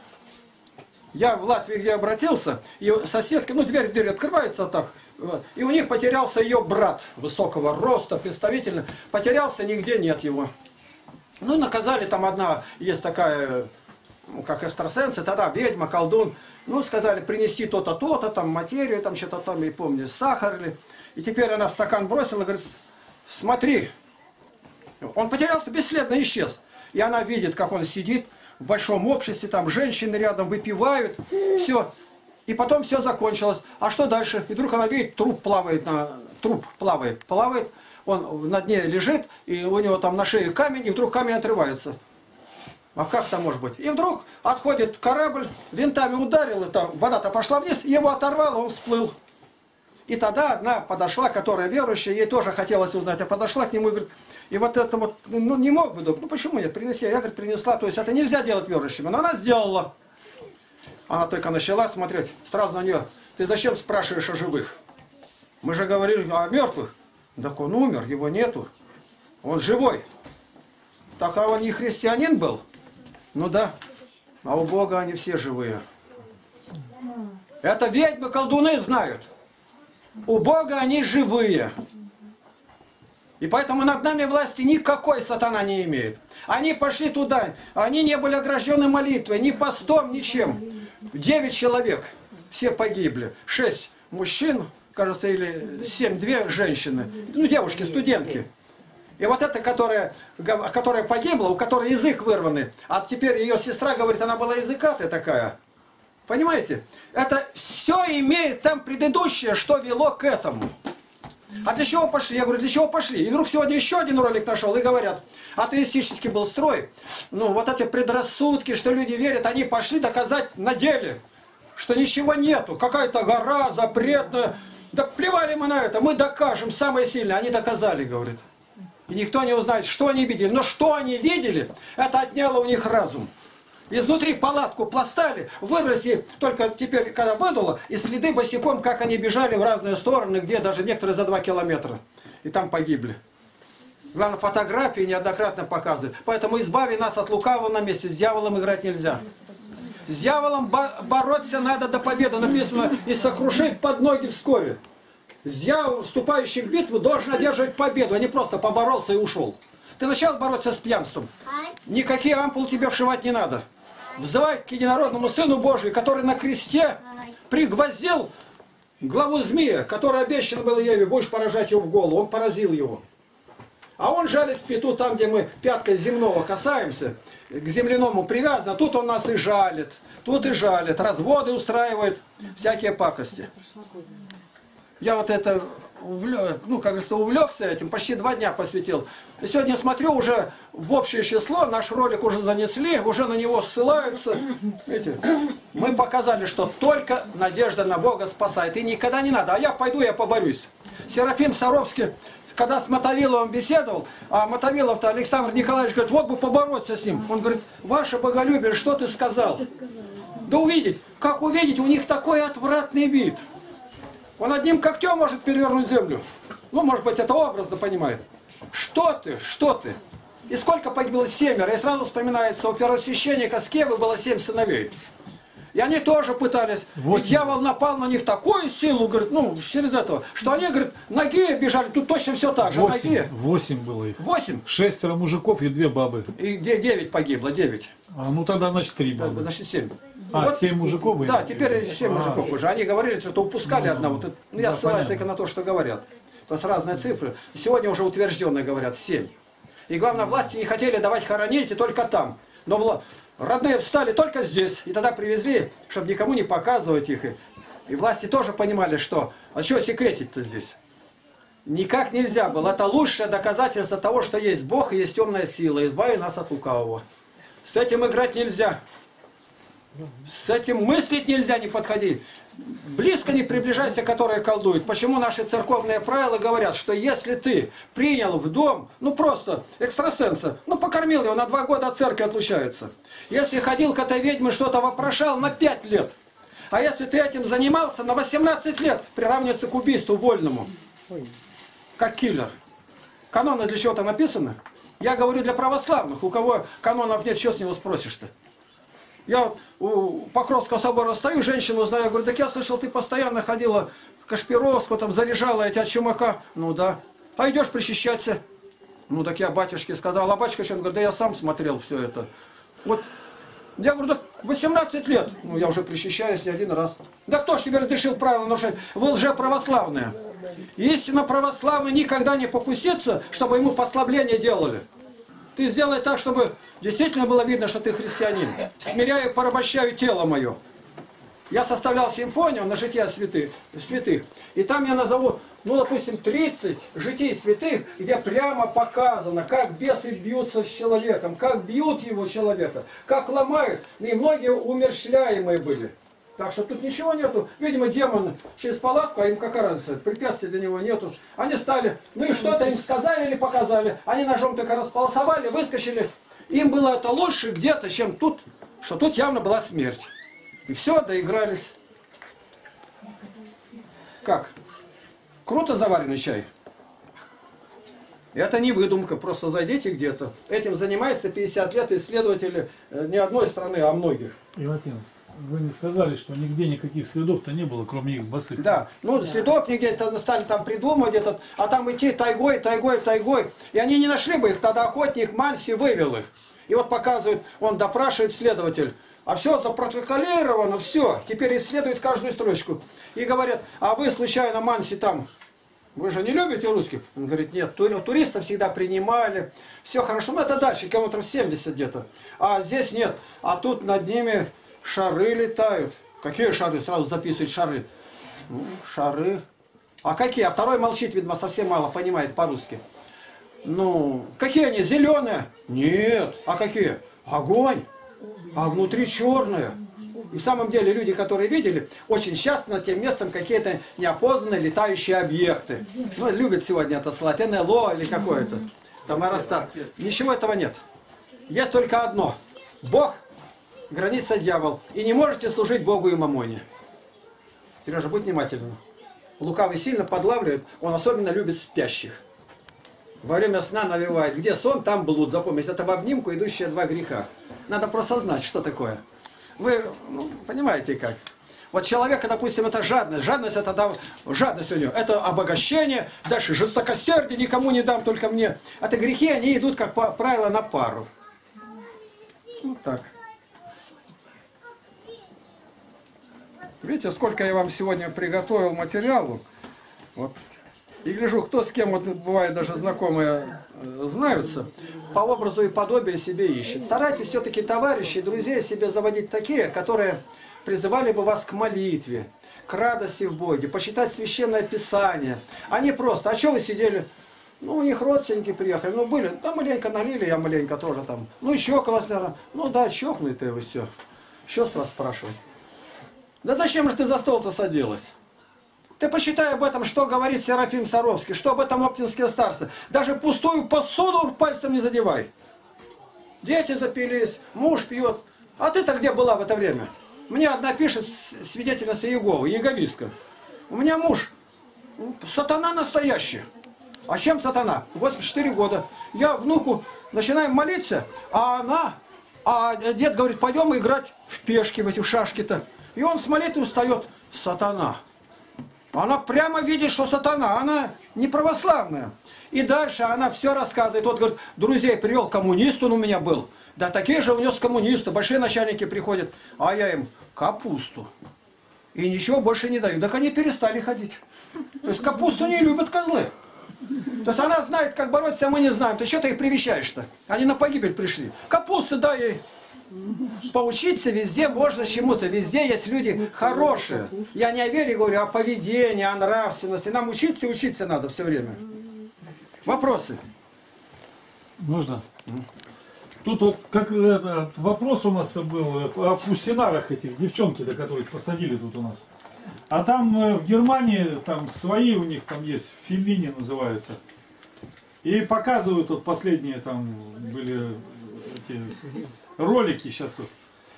Я в Латвии, где обратился, и соседка, ну дверь открывается так, вот, и у них потерялся ее брат, высокого роста, представительный, потерялся, нигде нет его. Ну наказали, там одна, есть такая... как экстрасенсы, тогда ведьма, колдун, ну, сказали, принести то-то, то-то, там, материю, там, что-то там, не помню, сахар или... И теперь она в стакан бросила, говорит, смотри. Он потерялся, бесследно исчез. И она видит, как он сидит в большом обществе, там, женщины рядом выпивают, все. И потом все закончилось. А что дальше? И вдруг она видит, труп плавает, плавает, он на дне лежит, и у него там на шее камень, и вдруг камень отрывается. А как это может быть? И вдруг отходит корабль, винтами ударил, это, вода-то пошла вниз, его оторвало, он всплыл. И тогда одна подошла, которая верующая, ей тоже хотелось узнать, а подошла к нему и говорит, и вот это вот, ну не мог бы, ну почему нет, принеси. Я, говорит, принесла, то есть это нельзя делать верующими, но она сделала. Она только начала смотреть, сразу на нее, ты зачем спрашиваешь о живых? Мы же говорили о мертвых. Так он умер, его нету, он живой. Так а он не христианин был? Ну да, а у Бога они все живые. Это ведьмы, колдуны знают. У Бога они живые. И поэтому над нами власти никакой сатана не имеет. Они пошли туда, они не были ограждены молитвой, ни постом, ничем. 9 человек, все погибли. 6 мужчин, кажется, или 7, 2 женщины. Ну, девушки, студентки. И вот эта, которая погибла, у которой язык вырванный, а теперь ее сестра говорит, она была языкатая такая. Понимаете? Это все имеет там предыдущее, что вело к этому. А для чего пошли? Я говорю, для чего пошли? И вдруг сегодня еще один ролик нашел, и говорят, атеистический был строй. Ну, вот эти предрассудки, что люди верят, они пошли доказать на деле, что ничего нету. Какая-то гора запретная. Да плевали мы на это, мы докажем, самое сильное. Они доказали, говорит. И никто не узнает, что они видели. Но что они видели, это отняло у них разум. Изнутри палатку пластали, выросли, только теперь, когда выдуло, и следы босиком, как они бежали в разные стороны, где даже некоторые за 2 километра. И там погибли. Главное, фотографии неоднократно показывают. Поэтому избави нас от лукавого на месте. С дьяволом играть нельзя. С дьяволом бороться надо до победы. Написано, и сокрушить под ноги вскоре. С дьяволом, вступающим в битву, должен одерживать победу, а не просто поборолся и ушел. Ты начал бороться с пьянством. Никакие ампулы тебе вшивать не надо. Взывай к единородному Сыну Божию, который на кресте пригвоздил главу змея, который обещан был Еве, будешь поражать его в голову. Он поразил его. А он жалит в пяту там, где мы пяткой земного касаемся, к земляному привязано, тут он нас и жалит, тут и жалит, разводы устраивает, всякие пакости. Я вот это, ну, как говорится, увлекся этим, почти 2 дня посвятил. И сегодня смотрю, уже в общее число, наш ролик уже занесли, уже на него ссылаются. Видите? Мы показали, что только надежда на Бога спасает. И никогда не надо. А я пойду, я поборюсь. Серафим Саровский, когда с Мотовиловым беседовал, а Мотовилов-то Александр Николаевич говорит, вот бы побороться с ним. Он говорит, ваше боголюбие, что ты сказал? Да увидеть. Как увидеть? У них такой отвратный вид. Он одним когтем может перевернуть землю. Ну, может быть, это образно понимает. Что ты? Что ты? И сколько погибло? 7. И сразу вспоминается, у первосвященника Скевы было 7 сыновей. И они тоже пытались. И дьявол напал на них такую силу, говорит, ну, через этого, что они, говорит, ноги бежали. Тут точно все так же. 8 было их. 8? 6 мужиков и 2 бабы. И 9 погибло, 9. А, ну тогда, значит, 3 бабы. Значит, 7. А, вот, 7 мужиков? Да, теперь 7 мужиков уже. Они говорили, что упускали одного. Ну, я ссылаюсь только на то, что говорят. То есть разные цифры. Сегодня уже утвержденные говорят 7. И главное, власти не хотели давать хоронить, и только там. Но родные встали только здесь. И тогда привезли, чтобы никому не показывать их. И власти тоже понимали, что... А чего секретить-то здесь? Никак нельзя было. Это лучшее доказательство того, что есть Бог и есть темная сила. Избави нас от лукавого. С этим играть нельзя. С этим мыслить нельзя, не подходи. Близко не приближайся, которые колдуют. Почему наши церковные правила говорят, что если ты принял в дом, ну просто экстрасенса, ну покормил его, на 2 года от церкви отлучается. Если ходил к этой ведьме, что-то вопрошал, на 5 лет. А если ты этим занимался, на 18 лет приравнивается к убийству вольному. Как киллер. Каноны для чего-то написаны? Я говорю для православных. У кого канонов нет, что с него спросишь-то? Я у Покровского собора стою, женщину знаю, я говорю, так я слышал, ты постоянно ходила к Кашпировскому, там заряжала эти от чумака. Ну да. А идешь причащаться? Ну так я батюшке сказал. А батюшка еще говорит, да я сам смотрел все это. Вот. Я говорю, да 18 лет. Ну я уже причащаюсь не 1 раз. Да кто ж тебе разрешил правила нарушать? Вы лжеправославные. Истинно православный никогда не покусится, чтобы ему послабление делали. Ты сделай так, чтобы действительно было видно, что ты христианин. Смиряю, порабощаю тело мое. Я составлял симфонию на жития святых. И там я назову, ну, допустим, 30 житий святых, где прямо показано, как бесы бьются с человеком, как бьют его человека, как ломают. И многие умерщвляемые были. Так что тут ничего нету. Видимо, демон через палатку, а им какая разница, препятствий для него нету. Они стали, ну и что-то им сказали или показали. Они ножом только располосовали, выскочили. Им было это лучше где-то, чем тут, что тут явно была смерть. И все, доигрались. Как? Круто заваренный чай? Это не выдумка, просто зайдите где-то. Этим занимается 50 лет исследователи не одной страны, а многих. Иватин, вы не сказали, что нигде никаких следов-то не было, кроме их босых. Да, ну следов нигде, стали там придумывать где-то, а там идти тайгой. И они не нашли бы их, тогда охотник Манси вывел их. И вот показывает, он допрашивает следователь. А все запротоколировано, все. Теперь исследует каждую строчку. И говорят, а вы случайно Манси там, вы же не любите русских? Он говорит, нет, туристов всегда принимали. Все хорошо, ну это дальше, километров 70 где-то. А здесь нет. А тут над ними шары летают. Какие шары? Сразу записывают шары. Ну, шары. А какие? А второй молчит, видно, совсем мало понимает по-русски. Ну, какие они? Зеленые? Нет. А какие? Огонь. А внутри черное. И в самом деле люди, которые видели, очень часто над тем местом какие-то неопознанные летающие объекты. Ну, любят сегодня это слать, НЛО или какое-то. там аэростат. Ничего этого нет. Есть только одно. Бог, граница дьявол. И не можете служить Богу и мамоне. Сережа, будь внимательным. Лукавый сильно подлавливает, он особенно любит спящих. Во время сна навевает. Где сон, там блуд. Запомните, это в обнимку идущие два греха. Надо просто знать, что такое. Вы понимаете как. Вот человека, допустим, это жадность. Жадность это да, жадность у него. Это обогащение. Дальше жестокосердие, никому не дам, только мне. Это грехи, они идут, как правило, на пару. Вот так. Видите, сколько я вам сегодня приготовил материалу. Вот. И гляжу, кто с кем, вот бывает даже знакомые знаются, по образу и подобию себе ищет. Старайтесь все-таки товарищей, друзей себе заводить такие, которые призывали бы вас к молитве, к радости в Боге, почитать Священное Писание. А не просто, а что вы сидели? Ну, у них родственники приехали, ну, были, да, маленько налили, я маленько тоже там. Ну, и чокалась, наверное. Ну, да, чокнутые вы все. Что с вас спрашивать? Да зачем же ты за стол-то садилась? Ты посчитай об этом, что говорит Серафим Саровский, что об этом оптинские старцы. Даже пустую посуду пальцем не задевай. Дети запились, муж пьет. А ты-то где была в это время? Мне одна пишет свидетельница Иеговы, Иеговистка. У меня муж, сатана настоящий. А чем сатана? 84 года. Я внуку начинаем молиться, а дед говорит, пойдем играть в пешки, в эти шашки-то. И он с молитвы встает, сатана. Она прямо видит, что сатана, она не православная. И дальше она все рассказывает. Вот, говорит, друзей привел, коммунист он у меня был. Да такие же унес коммунисты, большие начальники приходят. А я им капусту. И ничего больше не даю. Так они перестали ходить. То есть капусту не любят козлы. То есть она знает, как бороться, а мы не знаем. Ты что ты их привещаешь-то? Они на погибель пришли. Капусты дай ей. Поучиться везде можно чему-то. Везде есть люди хорошие. Я не о вере говорю, а о поведении, о нравственности. Нам учиться и учиться надо все время. Вопросы? Можно? Тут вот как вопрос у нас был о пустинарах этих, девчонки, до которых посадили тут у нас. А там в Германии, там свои у них там есть, Феллини называются. И показывают вот последние там были эти ролики сейчас вот.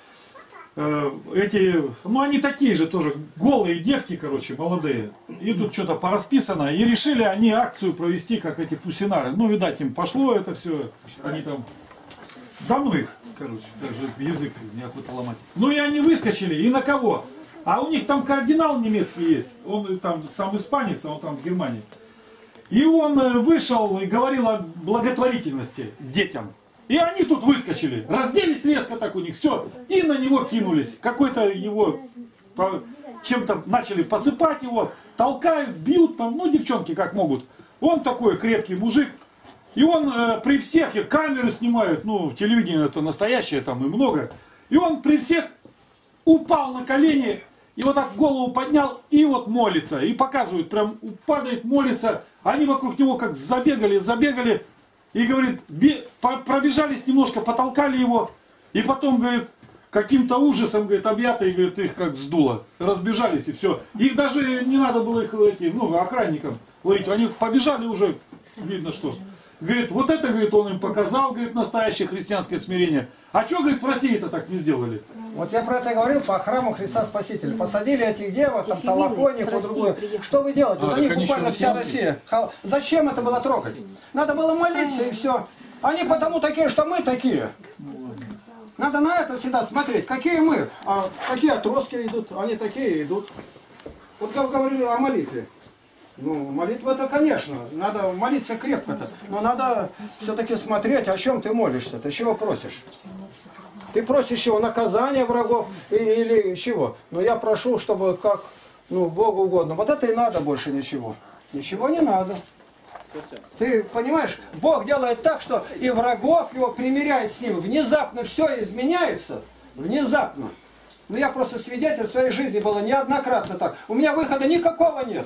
Эти, ну они такие же тоже, голые девки, короче, молодые. И тут что-то порасписано. И решили они акцию провести, как эти пусинары. Ну, видать, им пошло это все. Они там, да ну их, короче, даже язык неохота ломать. Ну и они выскочили. И на кого? А у них там кардинал немецкий есть. Он там сам испанец, он там в Германии. И он вышел и говорил о благотворительности детям. И они тут выскочили, разделись резко так у них, все, и на него кинулись. Какой-то его, чем-то начали посыпать его, толкают, бьют, там, ну девчонки как могут. Он такой крепкий мужик, и он при всех, и камеры снимают, ну телевидение это настоящее там и много. И он при всех упал на колени, и вот так голову поднял, и вот молится. И показывают, прям падает, молится. Они вокруг него как забегали. И говорит, пробежались немножко, потолкали его. И потом, говорит, каким-то ужасом, говорит, объятые, говорит, их как сдуло. Разбежались и все. Их даже не надо было их, охранникам ловить. Они побежали уже, видно что. Говорит, вот это, говорит, он им показал, говорит, настоящее христианское смирение. А что, говорит, в России-то так не сделали? Вот я про это говорил по храму Христа Спасителя. Посадили этих девок, там толоконии, по другую. Что вы делаете? Вот они буквально вся Россия. Зачем это было трогать? Надо было молиться и все. Они потому такие, что мы такие. Надо на это всегда смотреть. Какие мы, а какие отростки идут, они такие идут. Вот как говорили о молитве. Ну, молитва это, конечно, надо молиться крепко-то. Но надо все-таки смотреть, о чем ты молишься. Ты чего просишь? Ты просишь чего? Наказания врагов или чего? Но я прошу, чтобы как, Богу угодно. Вот это и надо, больше ничего. Ничего не надо. Ты понимаешь, Бог делает так, что и врагов его примиряет с ним. Внезапно все изменяется. Внезапно. Но я просто свидетель в своей жизни, было неоднократно так. У меня выхода никакого нет.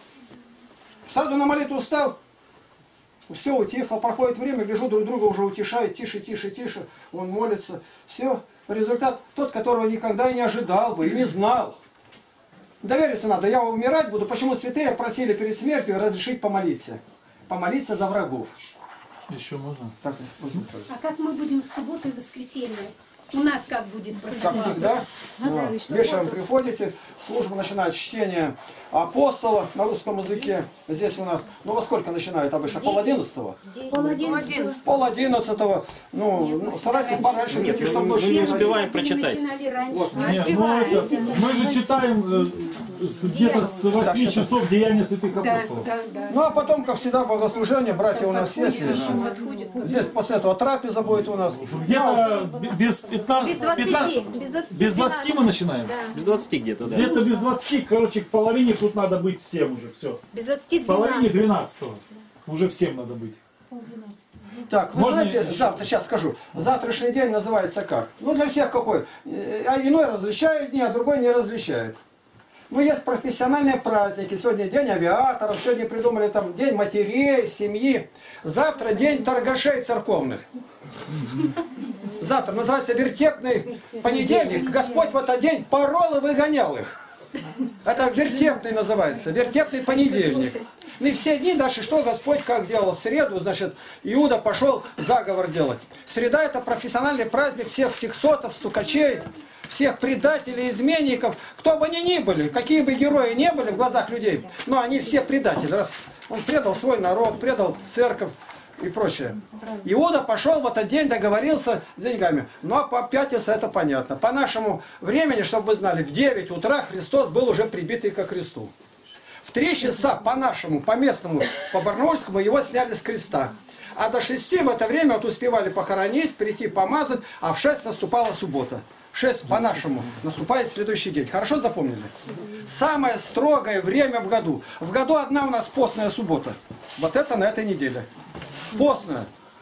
Сразу на молитву встал, все утихло, проходит время, гляжу, друг друга уже утешает, тише, он молится. Все, результат тот, которого никогда и не ожидал бы, и не знал. Довериться надо, я умирать буду. Почему святые просили перед смертью разрешить помолиться? Помолиться за врагов. Еще можно? Так, используем. А как мы будем в субботу и воскресенье? У нас как будет Как происходить? всегда, вечером приходите, служба начинает чтение апостола на русском языке. Здесь у нас, ну во сколько начинает обычно? 10:30? 10:30. 10:30. Ну, старайтесь пораньше прийти, чтобы Мы не успеваем прочитать. Начинали раньше. Вот. Нет, ну это, мы же читаем где-то с 8 часов Деяния святых Да, апостолов. да, да. Ну а потом, как всегда, богослужение, братья у нас есть. Здесь после этого трапеза будет у нас. Где-то без Без 20. без 20 мы начинаем. Без 20 где-то, да. Где-то без 20, короче, к половине тут надо быть всем уже, все. Без 20 К половине 12. 12 уже всем надо быть. Так, вы Можно знаете, еще? завтра, сейчас скажу, завтрашний день называется как? Ну, для всех какой? А иной различает дни, а другой не различает. Ну, есть профессиональные праздники. Сегодня день авиаторов, сегодня придумали там день матерей, семьи. Завтра день торгашей церковных. Завтра называется вертепный понедельник. Господь в этот день порол и выгонял их. Это вертепный называется, вертепный понедельник. И все дни наши, что Господь как делал в среду, значит, Иуда пошел заговор делать. Среда это профессиональный праздник всех сексотов, стукачей, всех предателей, изменников, кто бы они ни были, какие бы герои не были в глазах людей, но они все предатели. Раз он предал свой народ, предал церковь и прочее. Иуда пошел в этот день, договорился с деньгами. Ну а по пятнице это понятно. По нашему времени, чтобы вы знали, в 9 утра Христос был уже прибитый ко кресту. В 3 часа по нашему, по местному, по барнаульскому его сняли с креста. А до 6 в это время вот успевали похоронить, прийти помазать, а в 6 наступала суббота. В 6 по нашему наступает следующий день. Хорошо запомнили? Самое строгое время в году. В году одна у нас постная суббота. Вот это на этой неделе. Постная.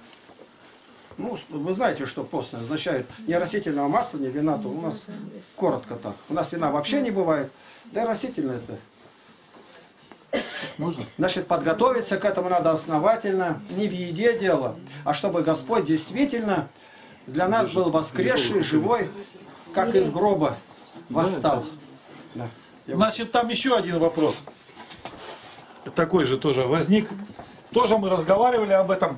Ну, вы знаете, что постная означает не растительного масла, не вина, то у нас коротко так. У нас вина вообще не бывает. Да и растительное это. Можно? Значит, подготовиться к этому надо основательно, не в еде дело, а чтобы Господь действительно для нас был воскресший, живой, как из гроба восстал. Да. Значит, там еще один вопрос. Такой же тоже возник. Тоже мы разговаривали об этом.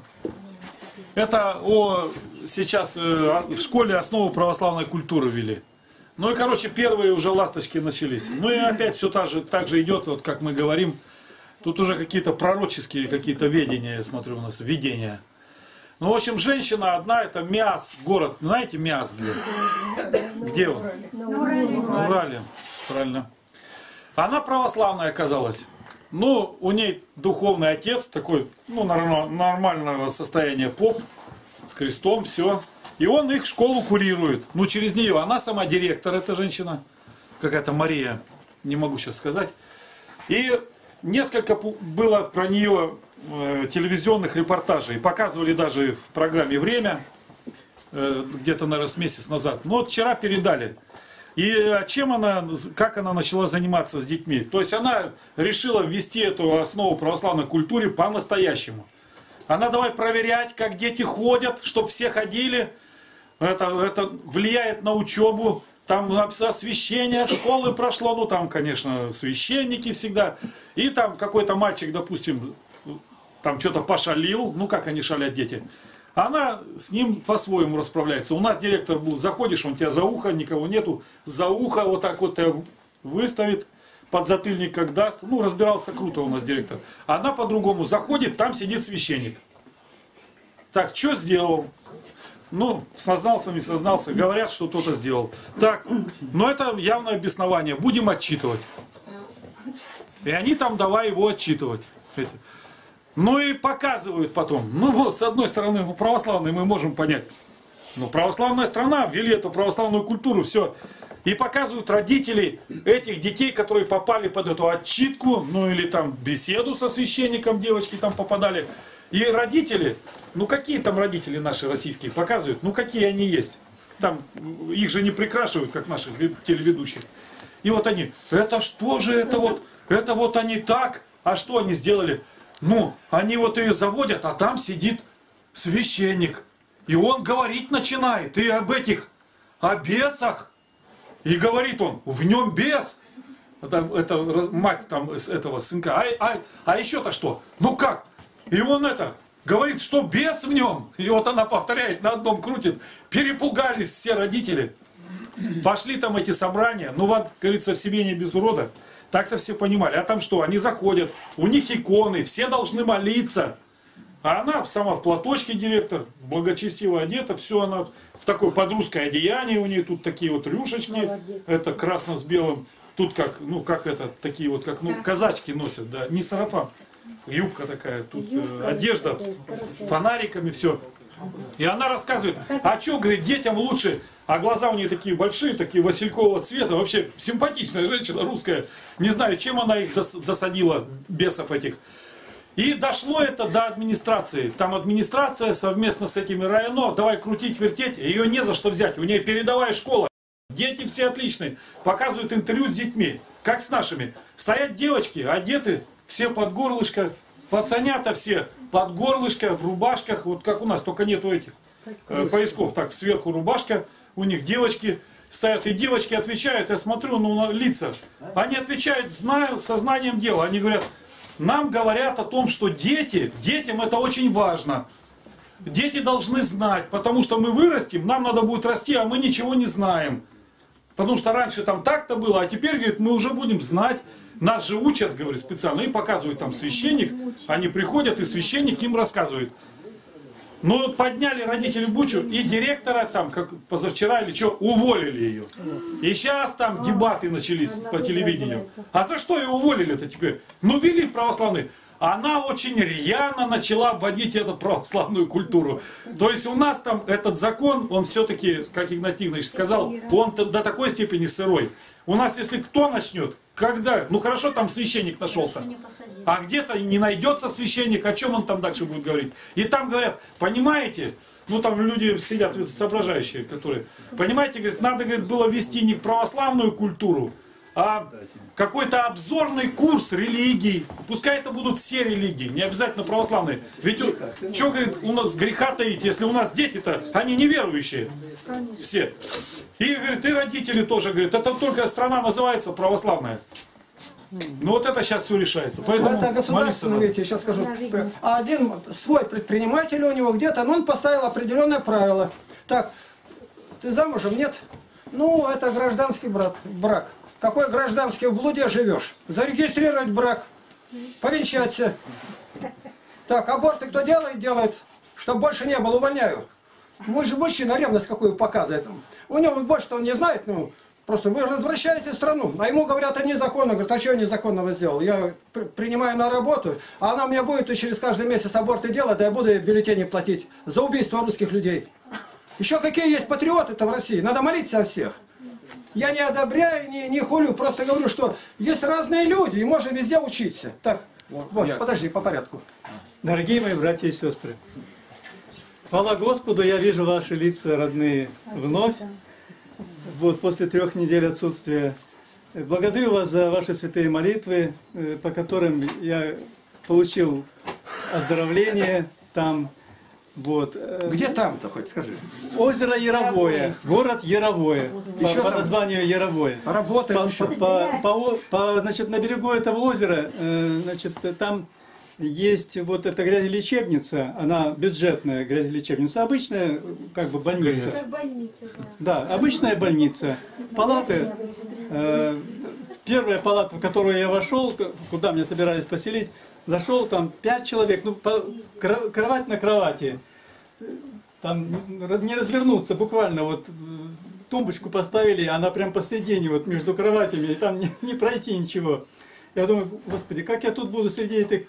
Это сейчас в школе основу православной культуры ввели. Ну и, короче, первые уже ласточки начались. Ну и опять все так же идет, вот как мы говорим. Тут уже какие-то пророческие какие-то ведения, я смотрю, у нас видения. Ну, в общем, женщина одна, это Миас, город. Знаете Миас где? Где он? На Урале. Правильно. Она православная оказалась. Ну, у ней духовный отец, такой, ну, нормального состояния поп, с крестом, все. И он их школу курирует. Ну, через нее. Она сама директор, эта женщина. Какая-то Мария, не могу сейчас сказать. И несколько было про нее телевизионных репортажей. Показывали даже в программе «Время», где-то, наверное, с месяц назад. Ну, вот вчера передали. И чем она, как она начала заниматься с детьми. То есть она решила ввести эту основу православной культуры по-настоящему. Она давай проверять, как дети ходят, чтобы все ходили. Это влияет на учебу. Там освящение школы прошло. Ну там, конечно, священники всегда. И там какой-то мальчик, допустим, там что-то пошалил. Ну как они шалят, дети. Она с ним по-своему расправляется. У нас директор был, заходишь, он тебя за ухо, никого нету, за ухо вот так вот тебя выставит, подзатыльник как даст. Ну, разбирался круто у нас директор. Она по-другому заходит, там сидит священник. Так, что сделал? Ну, сознался, не сознался, говорят, что кто-то сделал. Так, но это явное беснование, будем отчитывать. И они там давай его отчитывать. Ну и показывают потом. Ну вот, с одной стороны, православные мы можем понять. Ну, православная страна, ввели эту православную культуру, все. И показывают родителей этих детей, которые попали под эту отчитку, ну или там беседу со священником, девочки там попадали. И родители, ну какие там родители наши российские показывают, ну какие они есть. Там их же не прикрашивают, как наших телеведущих. И вот они, это что же, это вот они так, а что они сделали? Ну, они вот ее заводят, а там сидит священник. И он говорить начинает и об этих, о бесах. И говорит он, в нем бес. Это мать там этого сынка. А еще-то что? Ну как? И он Говорит, что бес в нем. И вот она повторяет, на одном крутит. Перепугались все родители. Пошли там эти собрания. Ну вот, говорится, в семье не без урода. Так-то все понимали. А там что? Они заходят, у них иконы, все должны молиться. А она сама в платочке директор, благочестиво одета, все она в такое подрусское одеяние, у нее тут такие вот рюшечки, это красно с белым, тут как, ну как это, такие вот, как ну, казачки носят, да, не сарафан, юбка такая, тут одежда, фонариками все. И она рассказывает, а что, говорит, детям лучше, а глаза у нее такие большие, такие василькового цвета, вообще симпатичная женщина русская, не знаю, чем она их досадила, бесов этих. И дошло это до администрации. Там администрация совместно с этими районо, давай крутить, вертеть, ее не за что взять. У нее передовая школа. Дети все отличные. Показывают интервью с детьми, как с нашими. Стоят девочки, одеты, все под горлышко. Пацанята все под горлышко, в рубашках, вот как у нас, только нету этих поясков. Так, сверху рубашка, у них девочки стоят. И девочки отвечают, я смотрю, ну, на лица. Они отвечают, знаю, сознанием дела. Они говорят... Нам говорят о том, что детям это очень важно. Дети должны знать, потому что мы вырастем, нам надо будет расти, а мы ничего не знаем. Потому что раньше там так-то было, а теперь, говорит, мы уже будем знать. Нас же учат, говорит, специально, и показывают там священник. Они приходят, и священник им рассказывает. Но подняли родители бучу, и директора там, как позавчера или что, уволили ее. И сейчас там дебаты начались по телевидению. А за что ее уволили-то теперь? Ну, вели православные. Она очень рьяно начала вводить эту православную культуру. То есть у нас там этот закон, он все-таки, как Игнатий Игнатьевич сказал, он до такой степени сырой. У нас, если кто начнет, когда, ну хорошо, там священник нашелся, а где-то не найдется священник, о чем он там дальше будет говорить. И там говорят, понимаете, ну там люди сидят соображающие, которые, понимаете, говорит, надо, говорит, было вести не православную культуру, а какой-то обзорный курс религий. Пускай это будут все религии, не обязательно православные. Ведь что, говорит, у нас греха таить, если у нас дети-то, они неверующие. Все. И, говорит, и родители тоже, говорит, это только страна называется православная. Ну вот это сейчас все решается. Поэтому это государственное, видите, я сейчас скажу. Один свой предприниматель у него где-то, но он поставил определенное правило. Так, ты замужем? Нет? Ну, это гражданский брак. Какой гражданский, в блуде живешь? Зарегистрировать брак, повенчаться. Так, аборты кто делает? Делает. Чтобы больше не было, увольняю. Мой же мужчина ревность какую показывает. У него больше-то он не знает, ну, просто вы развращаете страну. А ему говорят, это незаконно. Говорят, а что я незаконного сделал? Я принимаю на работу, а она мне будет и через каждый месяц аборты делать, да я буду бюллетени платить за убийство русских людей. Еще какие есть патриоты-то в России? Надо молиться о всех. Я не одобряю, не хулю, просто говорю, что есть разные люди, и можно везде учиться. Так, вот, подожди, по порядку. Дорогие мои братья и сестры, хвала Господу, я вижу ваши лица родные вновь, вот после 3 недель отсутствия. Благодарю вас за ваши святые молитвы, по которым я получил оздоровление там. Вот. Где там-то хоть, скажи? Озеро Яровое, город Яровое, по названию Яровое. Работаем значит, на берегу этого озера, значит, там есть вот эта грязелечебница, она бюджетная грязелечебница, обычная как бы больница. Да, обычная больница. Палаты, первая палата, в которую я вошел, куда меня собирались поселить, зашел, там 5 человек, ну, кровать на кровати, там не развернуться, буквально вот тумбочку поставили, она прям посередине, вот между кроватями, и там не пройти ничего. Я думаю, господи, как я тут буду среди этих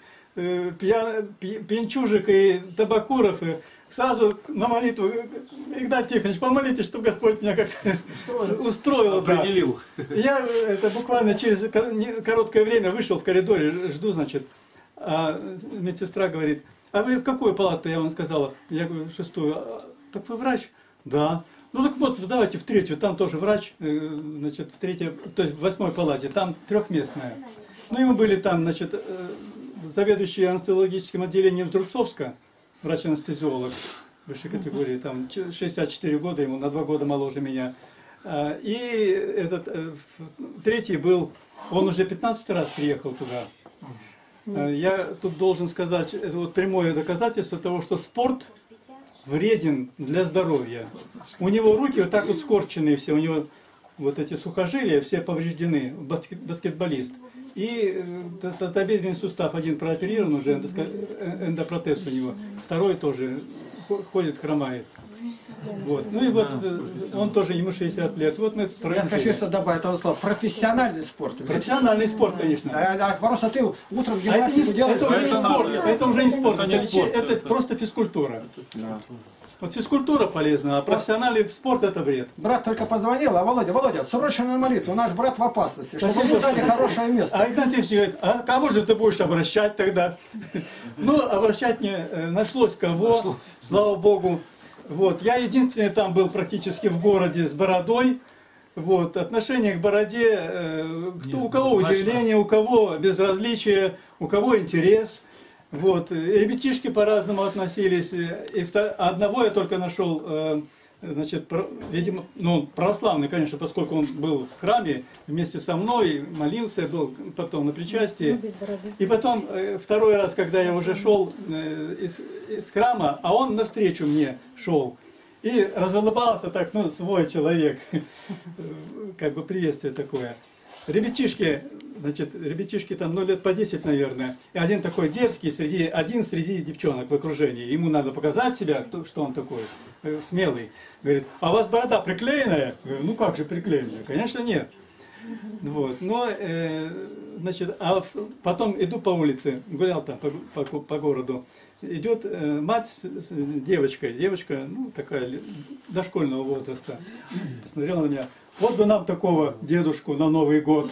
пьянчужек и табакуров, и сразу на молитву, Игнатий Тихонович, помолитесь, чтобы Господь меня как-то устроил. Определил. Да. Я это буквально через короткое время вышел в коридоре, жду, значит, а медсестра говорит, а вы в какую палату, я вам сказала? Я говорю, 6-ю. Так вы врач? Да. Ну так вот, давайте в 3-ю, там тоже врач, значит, в 3-й, то есть в 8-й палате, там 3-местная. Ну и мы были там, значит, заведующий анестезиологическим отделением Трубцовска, врач-анестезиолог высшей категории, там 64 года, ему на 2 года моложе меня. И этот 3-й был, он уже 15 раз приехал туда. Я тут должен сказать, это вот прямое доказательство того, что спорт вреден для здоровья. У него руки вот так вот скорченные все, у него вот эти сухожилия все повреждены, баскетболист. И тазобедренный сустав один прооперирован уже, эндопротез у него, второй тоже ходит, хромает. Вот. Ну и вот он тоже, ему 60 лет. Вот мы втроем. Я хочу что добавить этого слова. Профессиональный спорт. Профессиональный спорт, конечно. Просто ты утром А это, гимнастику делаешь. это уже не спорт. Это уже не спорт. Это не спорт, Это это- просто физкультура. Да. Вот физкультура полезна, а профессиональный спорт это вред. Брат только позвонил, а Володя, срочно на молитву, наш брат в опасности, чтобы Спасибо, ему дали что- хорошее место. А Игнатьевич говорит, а кого же ты будешь обращать тогда? Ну, обращать не нашлось кого, слава Богу. Вот. Я единственный там был практически в городе с бородой. Вот. Отношение к бороде, у кого удивление, у кого безразличие, у кого интерес. Вот. И ребятишки по-разному относились. И одного я только нашел, значит, видимо, ну, православный, конечно, поскольку он был в храме вместе со мной, молился, был потом на причастии. И потом, второй раз, когда я уже шел из храма, а он навстречу мне шел. И разулыбался так, ну, свой человек, как бы приветствие такое. Ребятишки, значит, ребятишки там, ну, лет по 10, наверное. И один такой дерзкий, один среди девчонок в окружении. Ему надо показать себя, что он такой смелый. Говорит, а у вас борода приклеенная? Говорю, ну как же приклеенная? Конечно, нет. Вот. Но, значит, а потом иду по улице, гулял там по городу. Идет мать с девочкой, девочка, ну, такая дошкольного возраста. Посмотрела на меня. Вот бы нам такого дедушку на Новый год.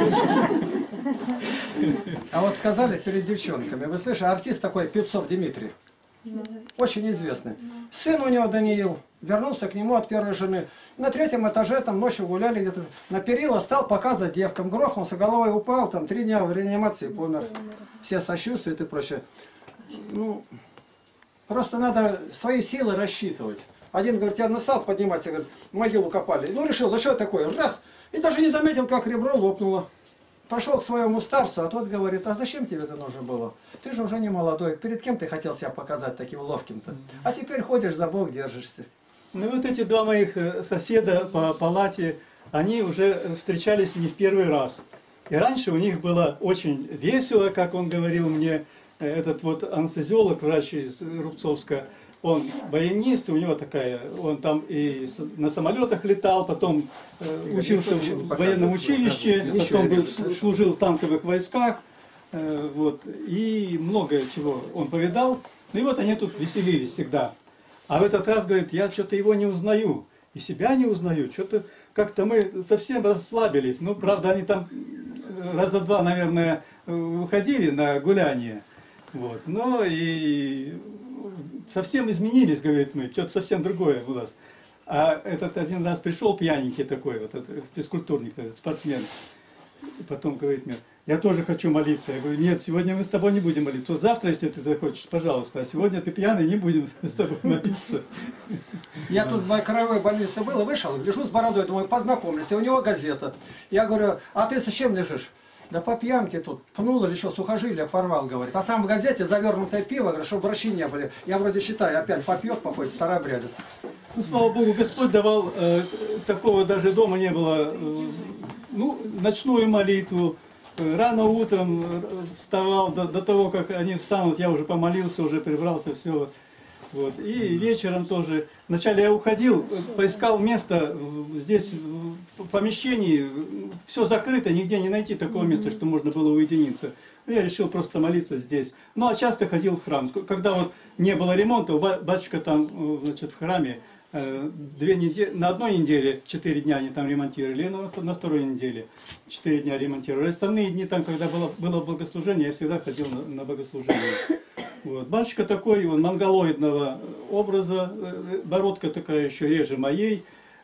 А вот сказали перед девчонками, вы слышали, артист такой Певцов Дмитрий, очень известный. Сын у него Даниил, вернулся к нему от первой жены. На 3-м этаже там ночью гуляли где-то, на перила стал показывать девкам, грохнулся, головой упал, там 3 дня в реанимации помер. Все сочувствуют и прочее. Ну, просто надо свои силы рассчитывать. Один говорит, я настал подниматься, говорит, могилу копали. Ну, решил, да что такое, раз, и даже не заметил, как ребро лопнуло. Пошел к своему старцу, а тот говорит, а зачем тебе это нужно было? Ты же уже не молодой, перед кем ты хотел себя показать таким ловким-то? А теперь ходишь, за Бог держишься. Ну и вот эти два моих соседа по палате, они уже встречались не в первый раз. И раньше у них было очень весело, как он говорил мне, этот вот анестезиолог, врач из Рубцовска, он баянист, у него такая, он там и на самолетах летал, потом учился в военном училище, потом служил в танковых войсках, вот, и много чего он повидал. Ну и вот они тут веселились всегда. А в этот раз, говорит, я что-то его не узнаю, и себя не узнаю, что-то как-то мы совсем расслабились. Ну, правда, они там раза два, наверное, выходили на гуляние. Вот. Но и совсем изменились, говорит, мы, что-то совсем другое у нас. А этот один раз пришел пьяненький такой, вот этот физкультурник, этот спортсмен. И потом говорит мне, я тоже хочу молиться. Я говорю, нет, сегодня мы с тобой не будем молиться. Вот завтра, если ты захочешь, пожалуйста. А сегодня ты пьяный, не будем с тобой молиться. Я тут в краевой больнице был и вышел, лежу с бородой, думаю, познакомлюсь, и у него газета. Я говорю, а ты с чем лежишь? Да по пьянке тут пнул или что, сухожилие порвал, говорит. А сам в газете завернутое пиво, говорит, чтобы врачи не были. Я вроде считаю, опять попьет, походит, старообрядец. Ну, слава Богу, Господь давал, такого даже дома не было, ну, ночную молитву. Рано утром вставал, до того, как они встанут, я уже помолился, уже прибрался, все. Вот. И вечером тоже. Вначале я уходил, поискал место здесь, в помещении, все закрыто, нигде не найти такого места, что можно было уединиться. Я решил просто молиться здесь. Ну, а часто ходил в храм. Когда вот не было ремонта, батюшка там, значит, в храме, 2 недели, на одной неделе 4 дня они там ремонтировали, и на второй неделе 4 дня ремонтировали. Остальные дни там, когда было богослужение, я всегда ходил на богослужение. Вот. Батюшка такой, он монголоидного образа, бородка такая еще реже моей,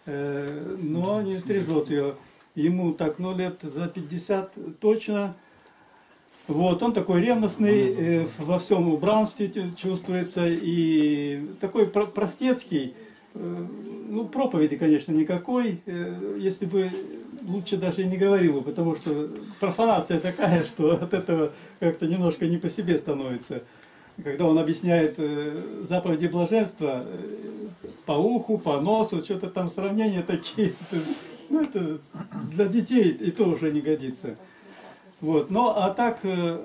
но не стрижет ее. Ему так, ну, лет за 50 точно. Вот, он такой ревностный, во всем убранстве чувствуется, и такой простецкий. Ну, проповеди, конечно, никакой. Если бы лучше даже и не говорил, потому что профанация такая, что от этого как-то немножко не по себе становится. Когда он объясняет заповеди блаженства по уху, по носу, что-то там сравнения такие, ну это для детей и то уже не годится. Вот. Ну, а так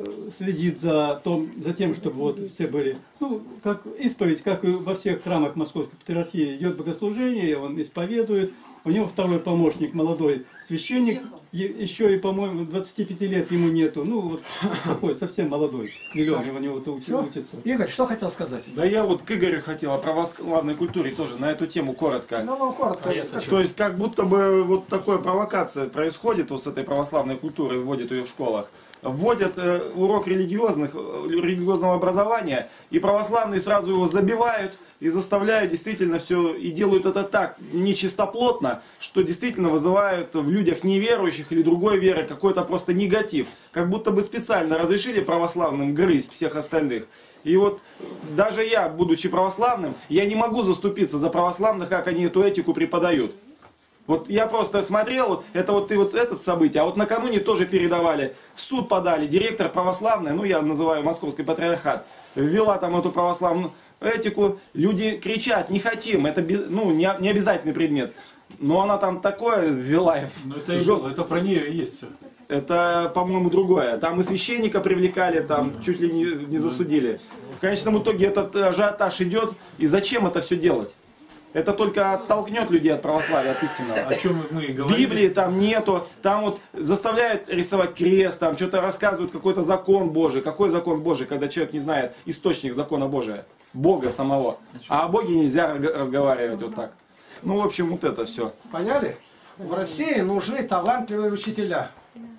следит за тем, чтобы вот все были, ну, как исповедь, как и во всех храмах Московской Патриархии, идет богослужение, он исповедует. У него второй помощник, молодой священник, еще и, по-моему, 25 лет ему нету. Ну, вот такой, совсем молодой. Миллион у него-то учится. Игорь, что хотел сказать? Да я вот к Игорю хотел о православной культуре тоже на эту тему коротко. Ну, коротко. То есть как будто бы вот такая провокация происходит вот с этой православной культурой, вводят ее в школах. Вводят урок религиозного образования, и православные сразу его забивают и заставляют действительно все, и делают это так нечистоплотно, что действительно вызывают в людях неверующих или другой веры какой-то просто негатив. Как будто бы специально разрешили православным грызть всех остальных. И вот даже я, будучи православным, я не могу заступиться за православных, как они эту этику преподают. Вот я просто смотрел, это вот и вот это событие, а вот накануне тоже передавали, в суд подали, директор православный, ну я называю Московский Патриархат, ввела там эту православную этику, люди кричат, не хотим, это ну, не обязательный предмет. Но она там такое ввела. Но это и было, это про нее и есть все. Это, по-моему, другое. Там и священника привлекали, там чуть ли не засудили. В конечном итоге этот ажиотаж идет, и зачем это все делать? Это только оттолкнет людей от православия, от истинного. О чем мы и говорили. Библии там нету, там вот заставляют рисовать крест, там что-то рассказывают, какой-то закон Божий. Какой закон Божий, когда человек не знает источник закона Божия? Бога самого. А о Боге нельзя разговаривать вот так. Ну, в общем, вот это все. Поняли? В России нужны талантливые учителя.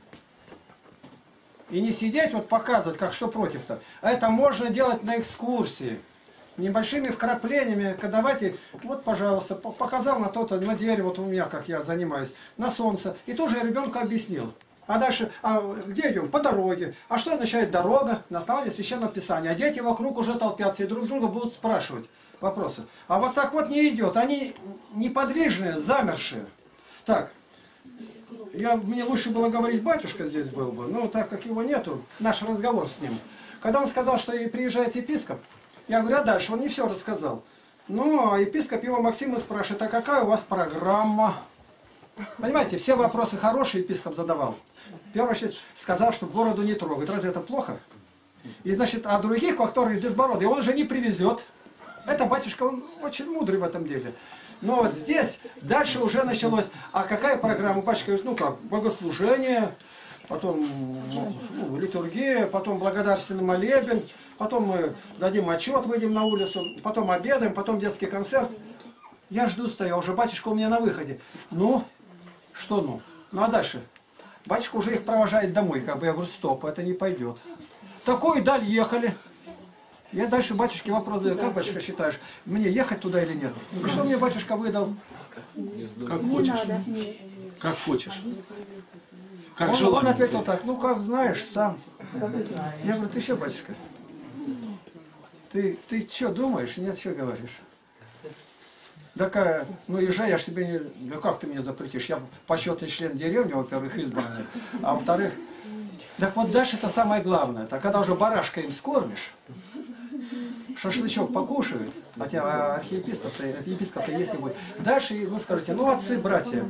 И не сидеть вот показывать, как что против-то. А это можно делать на экскурсии. Небольшими вкраплениями, давайте, вот, пожалуйста, показал на то-то, на дерево, вот у меня, как я занимаюсь, на солнце. И тоже я ребенку объяснил. А дальше, где идем? По дороге. А что означает дорога? На основании Священного Писания. А дети вокруг уже толпятся и друг друга будут спрашивать вопросы. А вот так вот не идет. Они неподвижные, замершие. Так, мне лучше было говорить, батюшка здесь был бы, но так как его нету, наш разговор с ним. Когда он сказал, что приезжает епископ, я говорю, а дальше он не все рассказал. Ну, а епископ его Максима спрашивает, а какая у вас программа? Понимаете, все вопросы хорошие епископ задавал. В первую очередь сказал, что бороду не трогают. Разве это плохо? И значит, а других, которые безбородые, он уже не привезет. Это батюшка, он очень мудрый в этом деле. Но вот здесь дальше уже началось, а какая программа? Батюшка говорит, ну как, богослужение, потом литургия, потом благодарственный молебен, потом мы дадим отчет, выйдем на улицу, потом обедаем, потом детский концерт. Я жду стою, уже батюшка у меня на выходе. Ну, что ну? Ну а дальше? Батюшка уже их провожает домой, как бы я говорю, стоп, это не пойдет. Такую даль ехали. Я дальше батюшке вопрос задаю, как, батюшка, считаешь, мне ехать туда или нет? И что мне батюшка выдал? Как хочешь. Как хочешь. Как он ответил так, ну как знаешь, сам. Я говорю, ты что, батюшка? Ты что думаешь? Нет, что говоришь? Такая, ну езжай, я ж тебе не... Да как ты мне запретишь? Я почетный член деревни, во-первых, избранный, а во-вторых... Так вот дальше это самое главное. Так когда уже барашка им скормишь, шашлычок покушают, хотя епископ-то если будет. Дальше вы скажете, ну отцы, братья,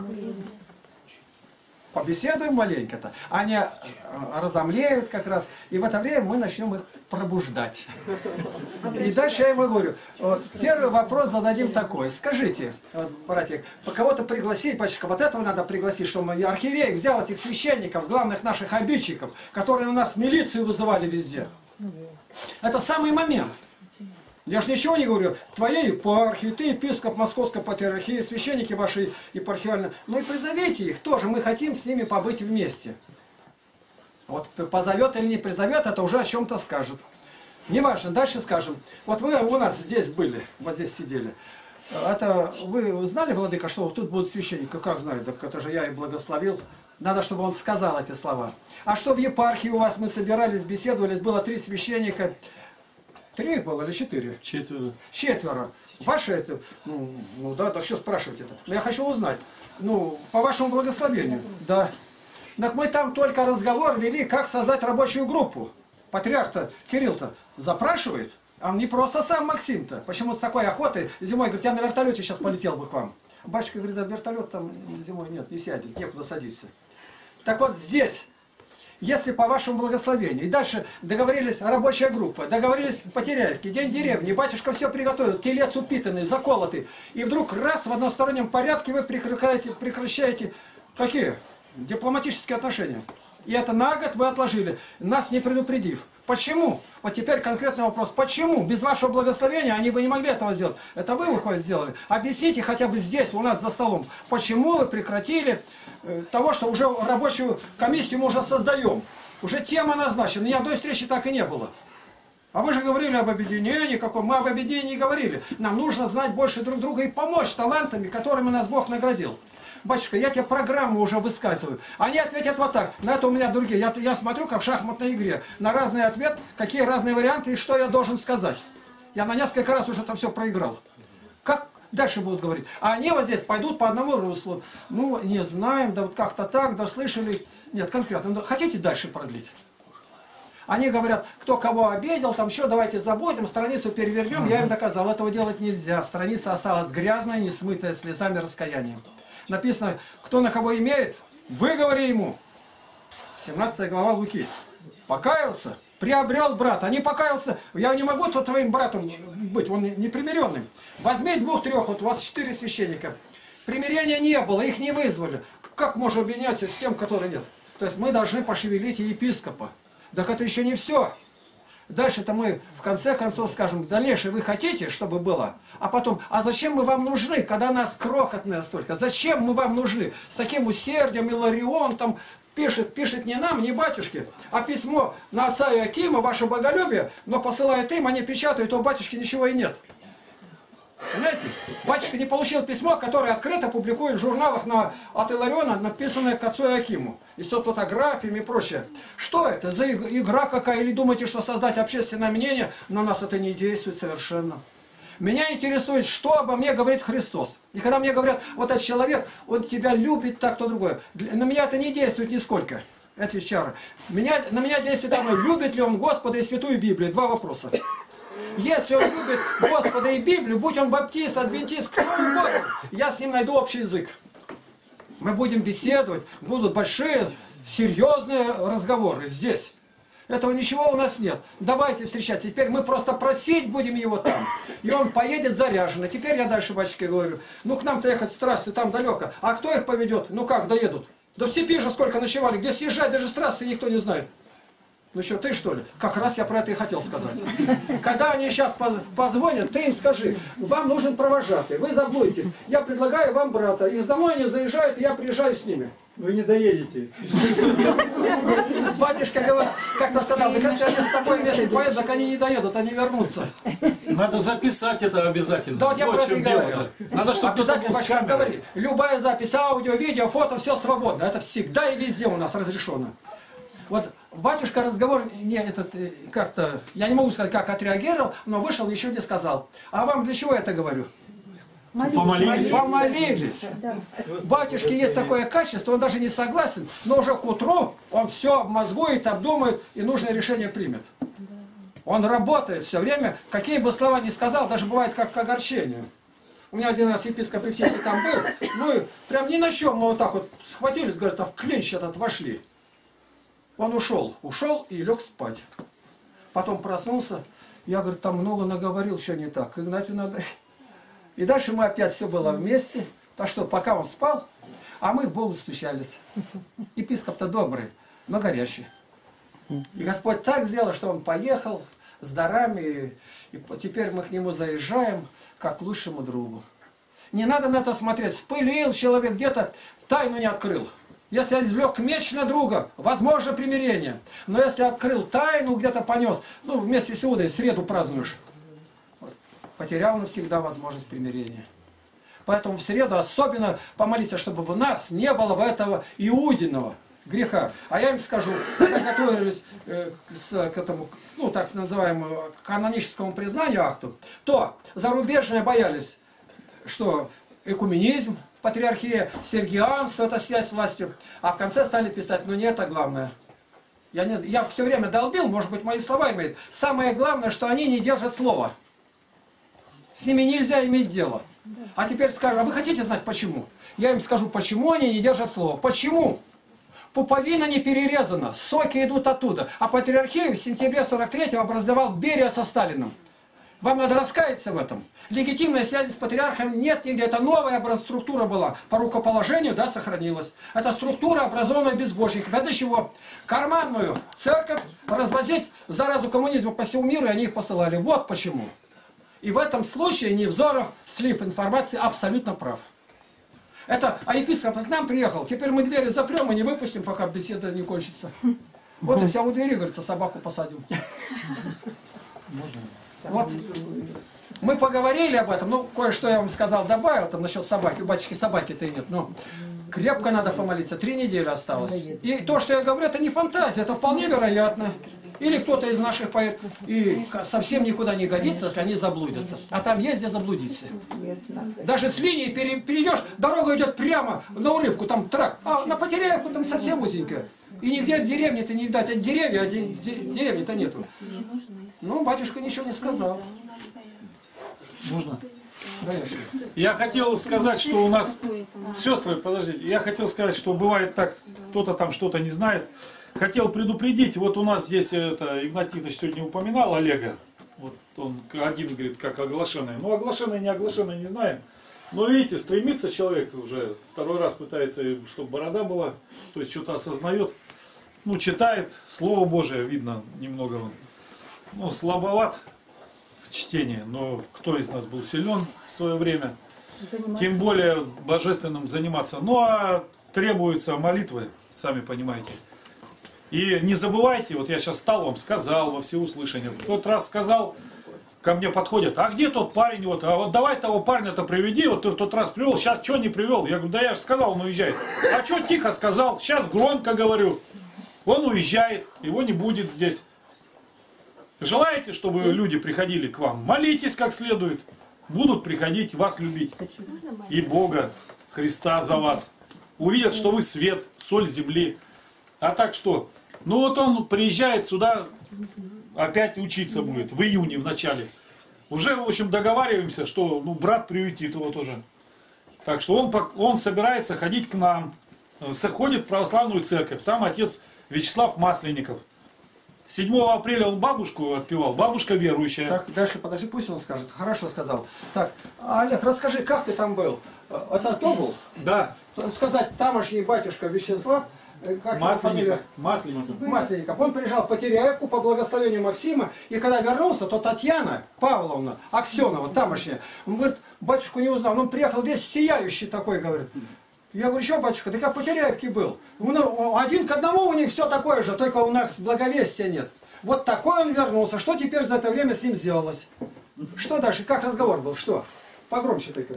побеседуем маленько-то. Они разомлеют как раз, и в это время мы начнем их пробуждать. И дальше я ему говорю, вот, первый вопрос зададим такой. Скажите, вот, братья, кого-то пригласить, батюшка, вот этого надо пригласить, чтобы архиерей взял этих священников, главных наших обидчиков, которые у нас милицию вызывали везде. Это самый момент. Я же ничего не говорю. Твоей епархии, ты епископ Московской Патриархии, священники ваши епархиальные. Ну и призовите их тоже. Мы хотим с ними побыть вместе. Вот позовет или не призовет, это уже о чем-то скажет. Неважно, дальше скажем. Вот вы у нас здесь были, вот здесь сидели. Это вы знали, владыка, что тут будут священники? Как знают? Так это же я и благословил. Надо, чтобы он сказал эти слова. А что в епархии у вас мы собирались, беседовались, было 3 священника, 3 было или 4? 4. 4. Ваши это, ну да, так что спрашивать это? Но я хочу узнать, по вашему благословению, да. Так мы там только разговор вели, как создать рабочую группу. Патриарх-то, Кирилл-то запрашивает, а не просто сам Максим-то. Почему с такой охотой зимой, говорит, я на вертолете сейчас полетел бы к вам. Батюшка говорит, да вертолет там зимой нет, не сядет, некуда садиться. Так вот здесь, если по вашему благословению, и дальше договорились рабочая группа, договорились по Теряевке, день деревни, батюшка все приготовил, телец упитанный, заколотый, и вдруг раз в одностороннем порядке вы прекращаете какие? Дипломатические отношения. И это на год вы отложили, нас не предупредив. Почему? Вот теперь конкретный вопрос. Почему? Без вашего благословения они бы не могли этого сделать. Это вы, выходит, сделали. Объясните хотя бы здесь, у нас за столом, почему вы прекратили того, что уже рабочую комиссию мы уже создаем. Уже тема назначена. Ни одной встречи так и не было. А вы же говорили об объединении каком. Мы об объединении не говорили. Нам нужно знать больше друг друга и помочь талантами, которыми нас Бог наградил. Батюшка, я тебе программу уже высказываю. Они ответят вот так. На это у меня другие. Я смотрю, как в шахматной игре. На разный ответ, какие разные варианты и что я должен сказать. Я на несколько раз уже там все проиграл. Как дальше будут говорить? А они вот здесь пойдут по одному руслу. Ну, не знаем, да вот как-то так, да слышали. Нет, конкретно. Хотите дальше продлить? Они говорят, кто кого обидел, там еще давайте забудем, страницу перевернем. Я им доказал, этого делать нельзя. Страница осталась грязная, не смытая слезами раскаяния. Написано, кто на кого имеет, выговори ему. 17 глава Луки. Покаялся, приобрел брата. А не покаялся, я не могу то твоим братом быть, он непримиренным. Возьми 2-3, вот у вас 4 священника. Примирения не было, их не вызвали. Как можно объединяться с тем, который нет? То есть мы должны пошевелить и епископа. Так это еще не все. Дальше-то мы в конце концов скажем, дальнейшее вы хотите, чтобы было, а потом, а зачем мы вам нужны, когда нас крохотное столько, зачем мы вам нужны? С таким усердием Иларион там пишет не нам, не батюшке, а письмо на отца Иоакима, ваше боголюбие, но посылает им, они печатают, а у батюшки ничего и нет. Понимаете? Батюшка не получил письмо, которое открыто публикует в журналах от Илариона, написанное к отцу Иоакиму. И с фотографиями и прочее. Что это за игра какая? Или думаете, что создать общественное мнение? На нас это не действует совершенно. Меня интересует, что обо мне говорит Христос. И когда мне говорят, вот этот человек, он тебя любит так, то другое. На меня это не действует нисколько. Эти чары. На меня действует оно, любит ли он Господа и Святую Библию. 2 вопроса. Если он любит Господа и Библию, будь он баптист, адвентист, кто угодно, я с ним найду общий язык. Мы будем беседовать, будут большие, серьезные разговоры здесь. Этого ничего у нас нет. Давайте встречаться. Теперь мы просто просить будем его там. И он поедет заряженный. Теперь я дальше батюшке говорю, ну к нам-то ехать с трассы там далеко. А кто их поведет? Ну как доедут? Да в степи же сколько ночевали. Где съезжать даже с трассы никто не знает. Ну что, ты что ли? Как раз я про это и хотел сказать. Когда они сейчас позвонят, ты им скажи, вам нужен провожатый, вы заблудитесь. Я предлагаю вам брата. И за мной они заезжают, и я приезжаю с ними. Вы не доедете. Батюшка говорит, как-то сказал, да если они с тобой вместе поедут, так они не доедут, они вернутся. Надо записать это обязательно. Да вот я про это и говорю. Надо, чтобы обязательно батюшка говорит. Любая запись, аудио, видео, фото, все свободно. Это всегда и везде у нас разрешено. Вот батюшка разговор не этот как-то, я не могу сказать, как отреагировал, но вышел, ничего не сказал. А вам для чего я это говорю? Помолились. Помолились. Батюшке есть такое качество, он даже не согласен, но уже к утру он все обмозгует, обдумает и нужное решение примет. Он работает все время, какие бы слова ни сказал, даже бывает как к огорчению. У меня один раз епископ Евтихий там был, ну и прям ни на чем мы вот так вот схватились, говорят, а в клинч этот вошли. Он ушел и лег спать. Потом проснулся, я, говорит, там много наговорил, что не так. Игнатию надо... И дальше мы опять все было вместе. Так что, пока он спал, а мы в Богу стучались. Епископ-то добрый, но горячий. И Господь так сделал, что он поехал с дарами, и теперь мы к нему заезжаем, как к лучшему другу. Не надо на это смотреть. Спылил человек, где-то тайну не открыл. Если извлек меч на друга, возможно примирение. Но если открыл тайну, где-то понес, ну вместе с Иудой среду празднуешь, потерял навсегда возможность примирения. Поэтому в среду особенно помолиться, чтобы в нас не было этого иудиного. греха. А я им скажу, когда готовились к этому, ну так называемому каноническому признанию акту, то зарубежные боялись, что экуменизм, патриархия, сергианство, это связь с властью. А в конце стали писать, ну не это главное. Я все время долбил, может быть, мои слова имеют. Самое главное, что они не держат слова. С ними нельзя иметь дело. А теперь скажу, а вы хотите знать почему? Я им скажу, почему они не держат слова. Почему? Пуповина не перерезана, соки идут оттуда. А патриархию в сентябре 43-го образовал Берия со Сталиным. Вам надо раскаяться в этом. Легитимной связи с патриархом нет нигде. Это новая структура была. По рукоположению, да, сохранилась. Это структура, образованная безбожниками. Это чего? Карманную церковь развозить заразу коммунизма по всему миру, и они их посылали. Вот почему. И в этом случае Невзоров, слив информации, абсолютно прав. А епископ к нам приехал. Теперь мы двери запрем и не выпустим, пока беседа не кончится. Вот и вся у двери, говорится, собаку посадим. Можно? Вот. Мы поговорили об этом, ну, кое-что я вам сказал, добавил там насчет собаки, у батюшки собаки-то и нет, но крепко надо помолиться, 3 недели осталось. И то, что я говорю, это не фантазия, это вполне вероятно. Или кто-то из наших поэтов и совсем никуда не годится, если они заблудятся. А там есть где заблудиться. Даже с линии перейдешь, дорога идет прямо на урывку, там тракт, а на Потеряевку там совсем узенькая. И нигде деревни-то не видать, это деревья, а деревни-то нету. Ну, батюшка ничего не сказал. Можно? Я хотел сказать, что у нас... Сестры, подождите. Я хотел сказать, что бывает так, кто-то там что-то не знает. Хотел предупредить, вот у нас здесь Игнатий Тихонович сегодня упоминал Олега. Вот он один говорит, как оглашенный. Ну, оглашенный, не знаем. Но видите, стремится человек уже, 2-й раз пытается, чтобы борода была, то есть что-то осознает. Ну, читает, Слово Божие, видно, немного он. Ну, слабоват в чтении, но кто из нас был силен в свое время, тем более божественным заниматься. Ну, а требуются молитвы, сами понимаете. И не забывайте, вот я сейчас стал вам, сказал во всеуслышание, в тот раз сказал, ко мне подходят, а где тот парень, вот, а вот давай того парня-то приведи, вот ты в тот раз привел, сейчас что не привел? Я говорю, да я же сказал, он уезжает. А что тихо сказал, сейчас громко говорю, он уезжает, его не будет здесь. Желаете, чтобы люди приходили к вам? Молитесь как следует. Будут приходить вас любить. И Бога, Христа за вас. Увидят, что вы свет, соль земли. А так что? Ну вот он приезжает сюда, опять учиться будет. В июне, в начале. Уже, в общем, договариваемся, что ну, брат приютит его тоже. Так что он собирается ходить к нам. Ходит в православную церковь. Там отец Вячеслав Масленников. 7 апреля он бабушку отпевал, бабушка верующая. Так, дальше подожди, пусть он скажет. Хорошо сказал. Так, Олег, расскажи, как ты там был? Это кто был? Да. Сказать, тамошний батюшка Вячеслав, как его фамилия? Масленников. Он приезжал в Потеряевку по благословению Максима, и когда вернулся, то Татьяна Павловна Аксенова, тамошняя, он говорит, батюшку не узнал. Он приехал весь сияющий такой, говорит. Я говорю, что, батюшка, так я в Потеряевке был. Один к одному у них все такое же, только у нас благовестия нет. Вот такой он вернулся. Что теперь за это время с ним сделалось? Что дальше? Как разговор был? Что? Погромче только.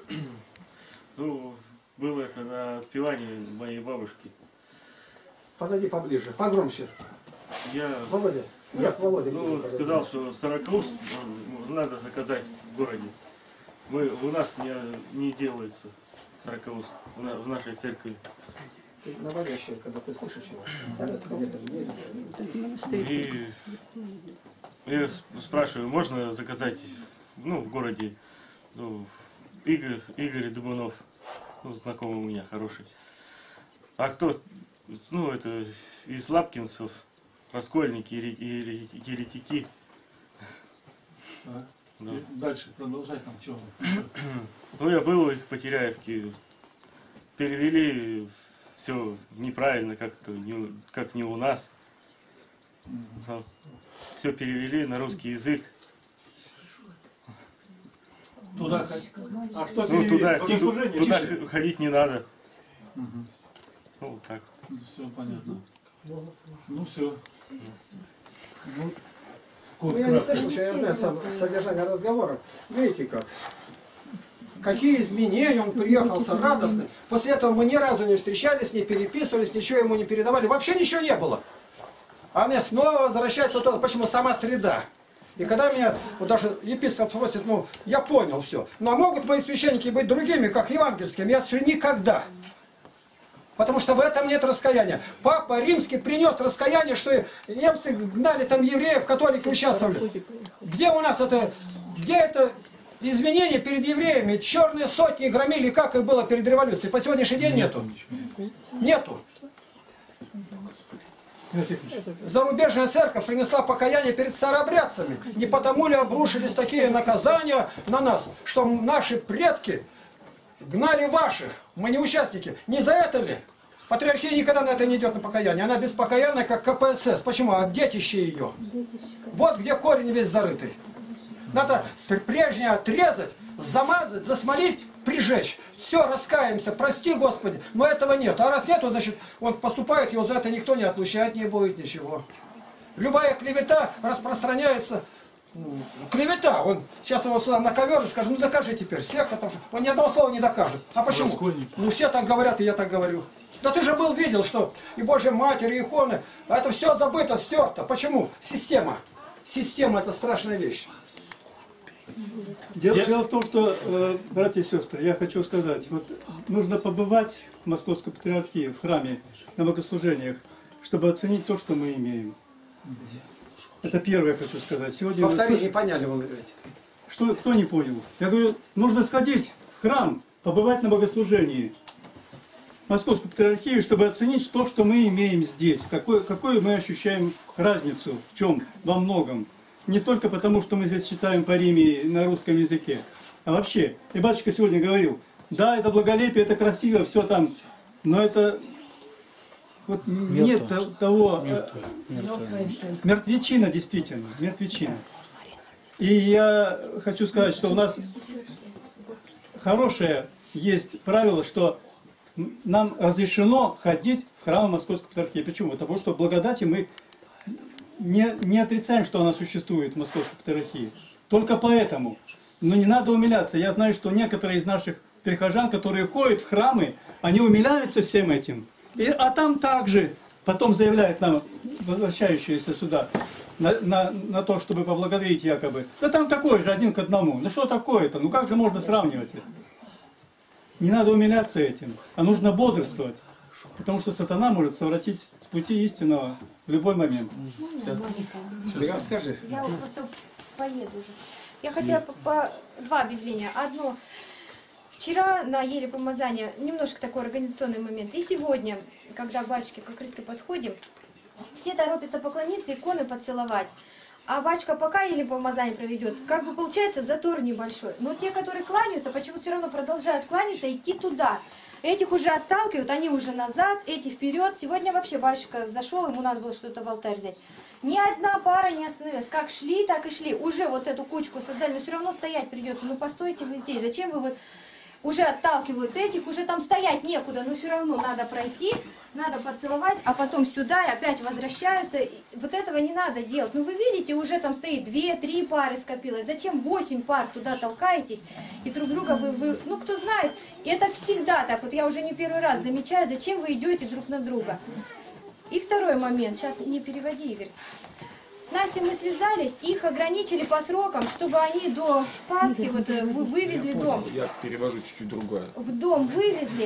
Ну, было это на отпевании моей бабушки. Подойди поближе, погромче. Володя. Нет, Володя. Ну, он сказал, что 40 уст надо заказать в городе. У нас не делается 40 уст в нашей церкви. Наводящее, когда ты слышишь его. И я спрашиваю, можно заказать в городе Игорь Дубунов, знакомый у меня хороший. А кто, это из лапкинцев, раскольники и еретики. Да. Дальше продолжай там, что. Я был у их в Потеряевке, перевели все неправильно, как не у нас. Все перевели на русский язык. Туда ходить? А что туда ходить не надо. Угу. Вот так. Все понятно. Ну все. Я не слышал, что я знаю содержание разговора. Видите как? какие изменения, он приехал радостный. После этого мы ни разу не встречались, не переписывались, ничего ему не передавали, вообще ничего не было. А мне снова возвращается туда, почему сама среда. И когда меня, вот даже епископ спросит, ну, я понял все. Но могут мои священники быть другими, как евангельскими? Я скажу, никогда. Потому что в этом нет раскаяния. Папа Римский принес раскаяние, что немцы гнали там евреев, католики участвовали. Где у нас это, где это изменение перед евреями? Черные сотни громили, как их было перед революцией. По сегодняшний день нету. Нету. Зарубежная церковь принесла покаяние перед старообрядцами. Не потому ли обрушились такие наказания на нас, что наши предки гнали ваших, мы не участники. Не за это ли? Патриархия никогда на это не идет на покаяние. Она беспокаянная, как КПСС. Почему? А детище ее. Вот где корень весь зарытый. Надо прежнее отрезать, замазать, засмолить, прижечь. Все, раскаемся, прости, Господи. Но этого нет. А раз нету, значит, он поступает, его за это никто не отлучать не будет, ничего. Любая клевета распространяется. Клевета. Он сейчас его сюда на ковер и скажет, ну докажи теперь. Всех, потому что он ни одного слова не докажет. А почему? Ну все так говорят, и я так говорю. Да ты же был, видел, что и Божья Матерь, и иконы, а это все забыто, стерто. Почему? Система. Система — это страшная вещь. Дело в том, что, братья и сестры, я хочу сказать, вот нужно побывать в Московской Патриархии, в храме, на богослужениях, чтобы оценить то, что мы имеем. Это первое, я хочу сказать. Сегодня повтори, не поняли, вы говорите. Что, кто не понял? Я говорю, нужно сходить в храм, побывать на богослужении Московской Патриархии, чтобы оценить то, что мы имеем здесь. Какую мы ощущаем разницу, в чем, во многом. Не только потому, что мы здесь читаем по Риме на русском языке, а вообще. И батюшка сегодня говорил, да, это благолепие, это красиво, все там, но это вот нет того... Мертвечина, действительно, мертвечина. И я хочу сказать, что у нас хорошее есть правило, что нам разрешено ходить в храм Московской Патриархии. Почему? Потому что в благодати мы не отрицаем, что она существует в Московской Патриархии. Только поэтому. Но не надо умиляться. Я знаю, что некоторые из наших прихожан, которые ходят в храмы, они умиляются всем этим. А там также потом заявляют нам, возвращающиеся сюда, на то, чтобы поблагодарить якобы. Да там такой же, 1 к 1. Ну что такое-то? Ну как же можно сравнивать это? Не надо умиляться этим, а нужно бодрствовать. Потому что сатана может совратить с пути истинного в любой момент. Расскажи. Я вот просто поеду уже. Я хотела по два объявления. Одно. Вчера на еле помазания, немножко такой организационный момент. И сегодня, когда батюшки ко кресту подходим, все торопятся поклониться, иконы поцеловать. А батюшка пока еле помазание проведет, как бы получается затор небольшой. Но те, которые кланяются, почему все равно продолжают кланяться, идти туда. Этих уже отталкивают, они уже назад, эти вперед. Сегодня вообще батюшка зашел, ему надо было что-то в алтарь взять. Ни одна пара не остановилась. Как шли, так и шли. Уже вот эту кучку создали, но все равно стоять придется. Ну постойте вы здесь, зачем вы вот... Уже отталкивают этих, уже там стоять некуда, но все равно надо пройти, надо поцеловать, а потом сюда и опять возвращаются. Вот этого не надо делать. Ну вы видите, уже там стоит 2-3 пары скопилось. Зачем 8 пар туда толкаетесь? И друг друга вы, ну кто знает, и это всегда так. Вот я уже не первый раз замечаю, зачем вы идете друг на друга. И второй момент, сейчас не переводи, Игорь. С Настей мы связались, их ограничили по срокам, чтобы они до Пасхи вот, вывезли дом. Я перевожу чуть-чуть другое. В дом вывезли,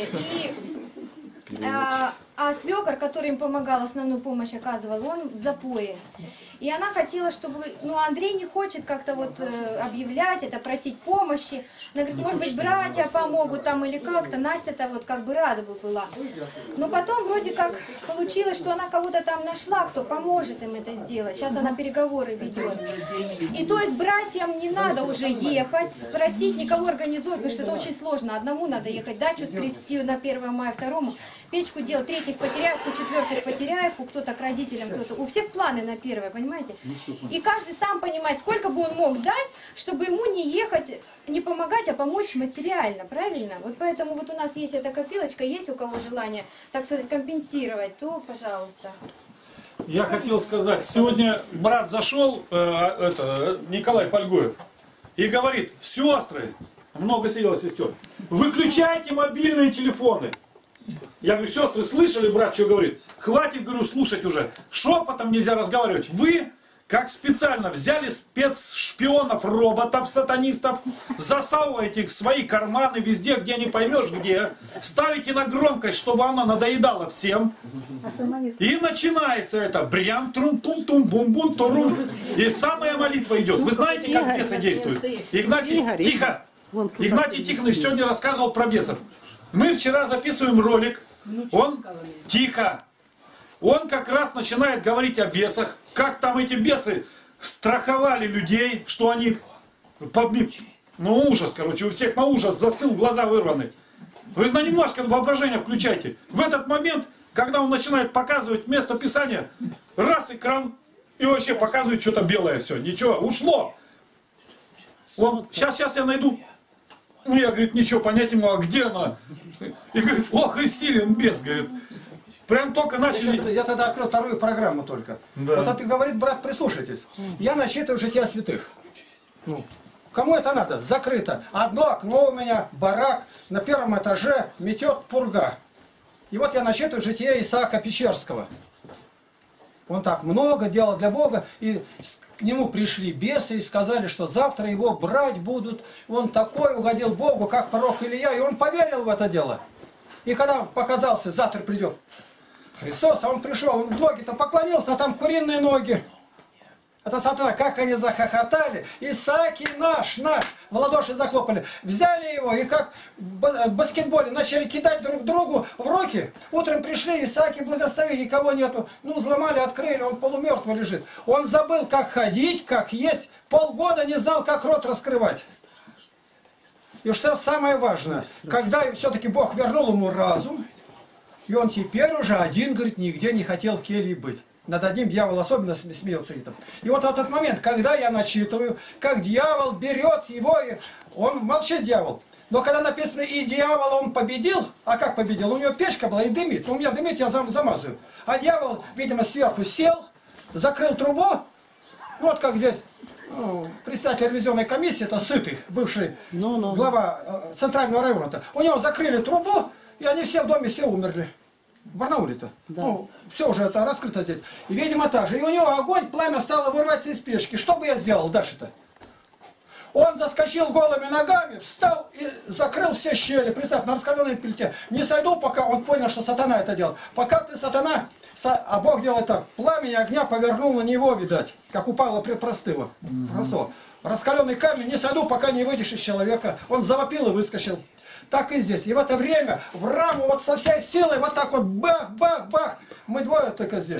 а свекор, который им помогал, основную помощь оказывал, он в запое. И она хотела, чтобы... Ну, Андрей не хочет как-то вот объявлять это, просить помощи. Она говорит, может быть, братья помогут там или как-то. Настя-то вот как бы рада бы была. Но потом вроде как получилось, что она кого-то там нашла, кто поможет им это сделать. Сейчас она переговоры ведет. И то есть братьям не надо уже ехать, просить никого организовать, потому что это очень сложно. Одному надо ехать, дачу скрести на 1 мая, второму. Печку делать, 3 в Потеряевку, 4 в Потеряевку, кто-то к родителям, кто-то. У всех планы на 1, понимаете? И каждый сам понимает, сколько бы он мог дать, чтобы ему не ехать, не помогать, а помочь материально, правильно? Вот поэтому вот у нас есть эта копилочка, есть у кого желание, так сказать, компенсировать, то пожалуйста. Я хотел сказать, сегодня брат зашел, Николай Польгоев, и говорит, сестры, много сидело сестер. Выключайте мобильные телефоны. Я говорю, сестры, слышали, брат, что говорит? Хватит, говорю, слушать уже. Шепотом нельзя разговаривать. Вы, как специально, взяли спецшпионов, роботов, сатанистов, засовываете их в свои карманы везде, где не поймешь где, ставите на громкость, чтобы она надоедала всем. И начинается это брям трум тум тум бум бум торум. И самая молитва идет. Вы знаете, как бесы действуют? Игнатий, тихо! Игнатий Тихонович сегодня рассказывал про бесов. Мы вчера записываем ролик. Он, тихо, он как раз начинает говорить о бесах. Как там эти бесы страховали людей, что они... Ну ужас, короче, у всех на ужас застыл, глаза вырваны. Вы на немножко воображение включайте. В этот момент, когда он начинает показывать место Писания, раз экран, и вообще показывает что-то белое все. Ничего, ушло. Он, сейчас я найду. Ну, я, говорит, ничего понять ему, а где она? И говорит, ох, и силен бес, говорит. Прям только начали... Я тогда открыл вторую программу только. Да. Вот это говорит, брат, прислушайтесь. Я насчитываю жития святых. Ну, кому это надо? Закрыто. Одно окно у меня, барак, на первом этаже метет пурга. И вот я насчитываю жития Исаака Печерского. Он так много делал для Бога, и к нему пришли бесы и сказали, что завтра его брать будут. Он такой угодил Богу, как пророк Илья, и он поверил в это дело. И когда он показался, завтра придет Христос, а он пришел, он в ноги-то поклонился, а там куриные ноги. Это сатана, как они захохотали. Исааки наш, в ладоши захлопали. Взяли его и как в баскетболе начали кидать друг другу в руки. Утром пришли, Исааки благословили, никого нету. Ну, взломали, открыли, он полумертвый лежит. Он забыл, как ходить, как есть. Полгода не знал, как рот раскрывать. И что самое важное, когда все-таки Бог вернул ему разум, и он теперь уже один, говорит, нигде не хотел в келье быть. Над одним дьявол особенно смеется. И вот в этот момент, когда я начитываю, как дьявол берет его, и он молчит, дьявол. Но когда написано, и дьявол он победил, а как победил? У него печка была и дымит. У меня дымит, я замазываю. А дьявол, видимо, сверху сел, закрыл трубу. Вот как здесь председатель ревизионной комиссии, это Сытый, бывший глава центрального района-то. У него закрыли трубу, и они все в доме, все умерли. В Барнауле-то. Да. Ну, все уже это раскрыто здесь. И, видимо, так же. И у него огонь, пламя стало вырываться из печки. Что бы я сделал дальше-то? Он заскочил голыми ногами, встал и закрыл все щели. Представь, на раскаленной плите. Не сойду, пока он понял, что сатана это делал. Пока ты сатана, а Бог делает так. Пламени огня повернул на него, видать. Как упало, простыло. Просто. Раскаленный камень, не сойду, пока не выйдешь из человека. Он завопил и выскочил. Так и здесь. И в это время в раму вот со всей силой вот так вот бах-бах-бах. Мы двое только здесь.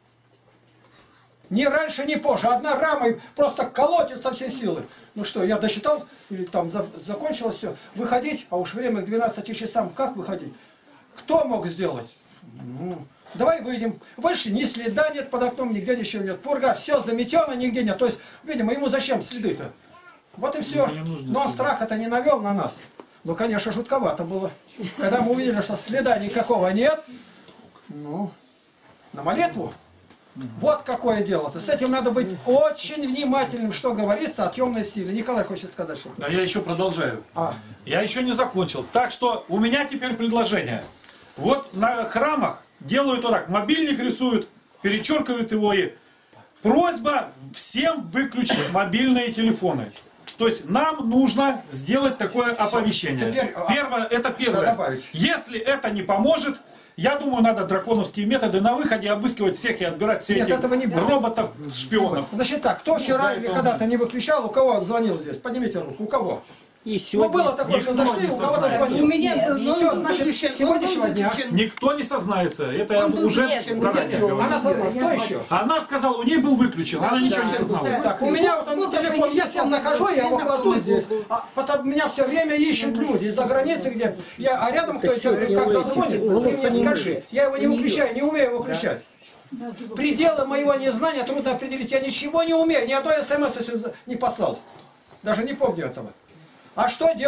Ни раньше, ни позже. Одна рама и просто колотит со всей силы. Ну что, я досчитал, или там закончилось все. Выходить, а уж время к 12 часам. Как выходить? Кто мог сделать? Ну, давай выйдем. Выше ни следа нет, под окном нигде ничего нет. Пурга, все заметено, нигде нет. То есть, видимо, ему зачем следы-то? Вот и все. Но он страха-то не навел на нас. Ну, конечно, жутковато было. Когда мы увидели, что следа никакого нет, ну, на молитву. Вот какое дело-то. С этим надо быть очень внимательным, что говорится о темной силе. Николай хочет сказать что-то. Да, я еще продолжаю. Я еще не закончил. Так что у меня теперь предложение. Вот на храмах делают вот так. Мобильник рисуют, перечеркивают его и... Просьба всем выключить мобильные телефоны. То есть нам нужно сделать такое оповещение. Теперь, это первое. Если это не поможет, я думаю, надо драконовские методы на выходе обыскивать всех и отбирать все эти роботов, шпионов. Значит так, кто вчера или когда-то не выключал, у кого звонил здесь? Поднимите руку, у кого? И сегодня ну, было такое, что зашли, у кого-то звонил. У меня был, но все, значит, сегодняшнего дня. Никто не сознается. Это уже заранее говорю. Она созналась. Кто еще? Она сказала, у ней был выключен. Она ничего не созналась. Так, у меня вот он телефон есть, я захожу, я его кладу здесь. Потом меня все время ищут люди из-за границы, где а рядом кто тебе как зазвонит, ты мне скажи. Я его не выключаю, не умею его выключать. Пределы моего незнания трудно определить. Я ничего не умею, ни одной смс не послал. Даже не помню этого. А что делать?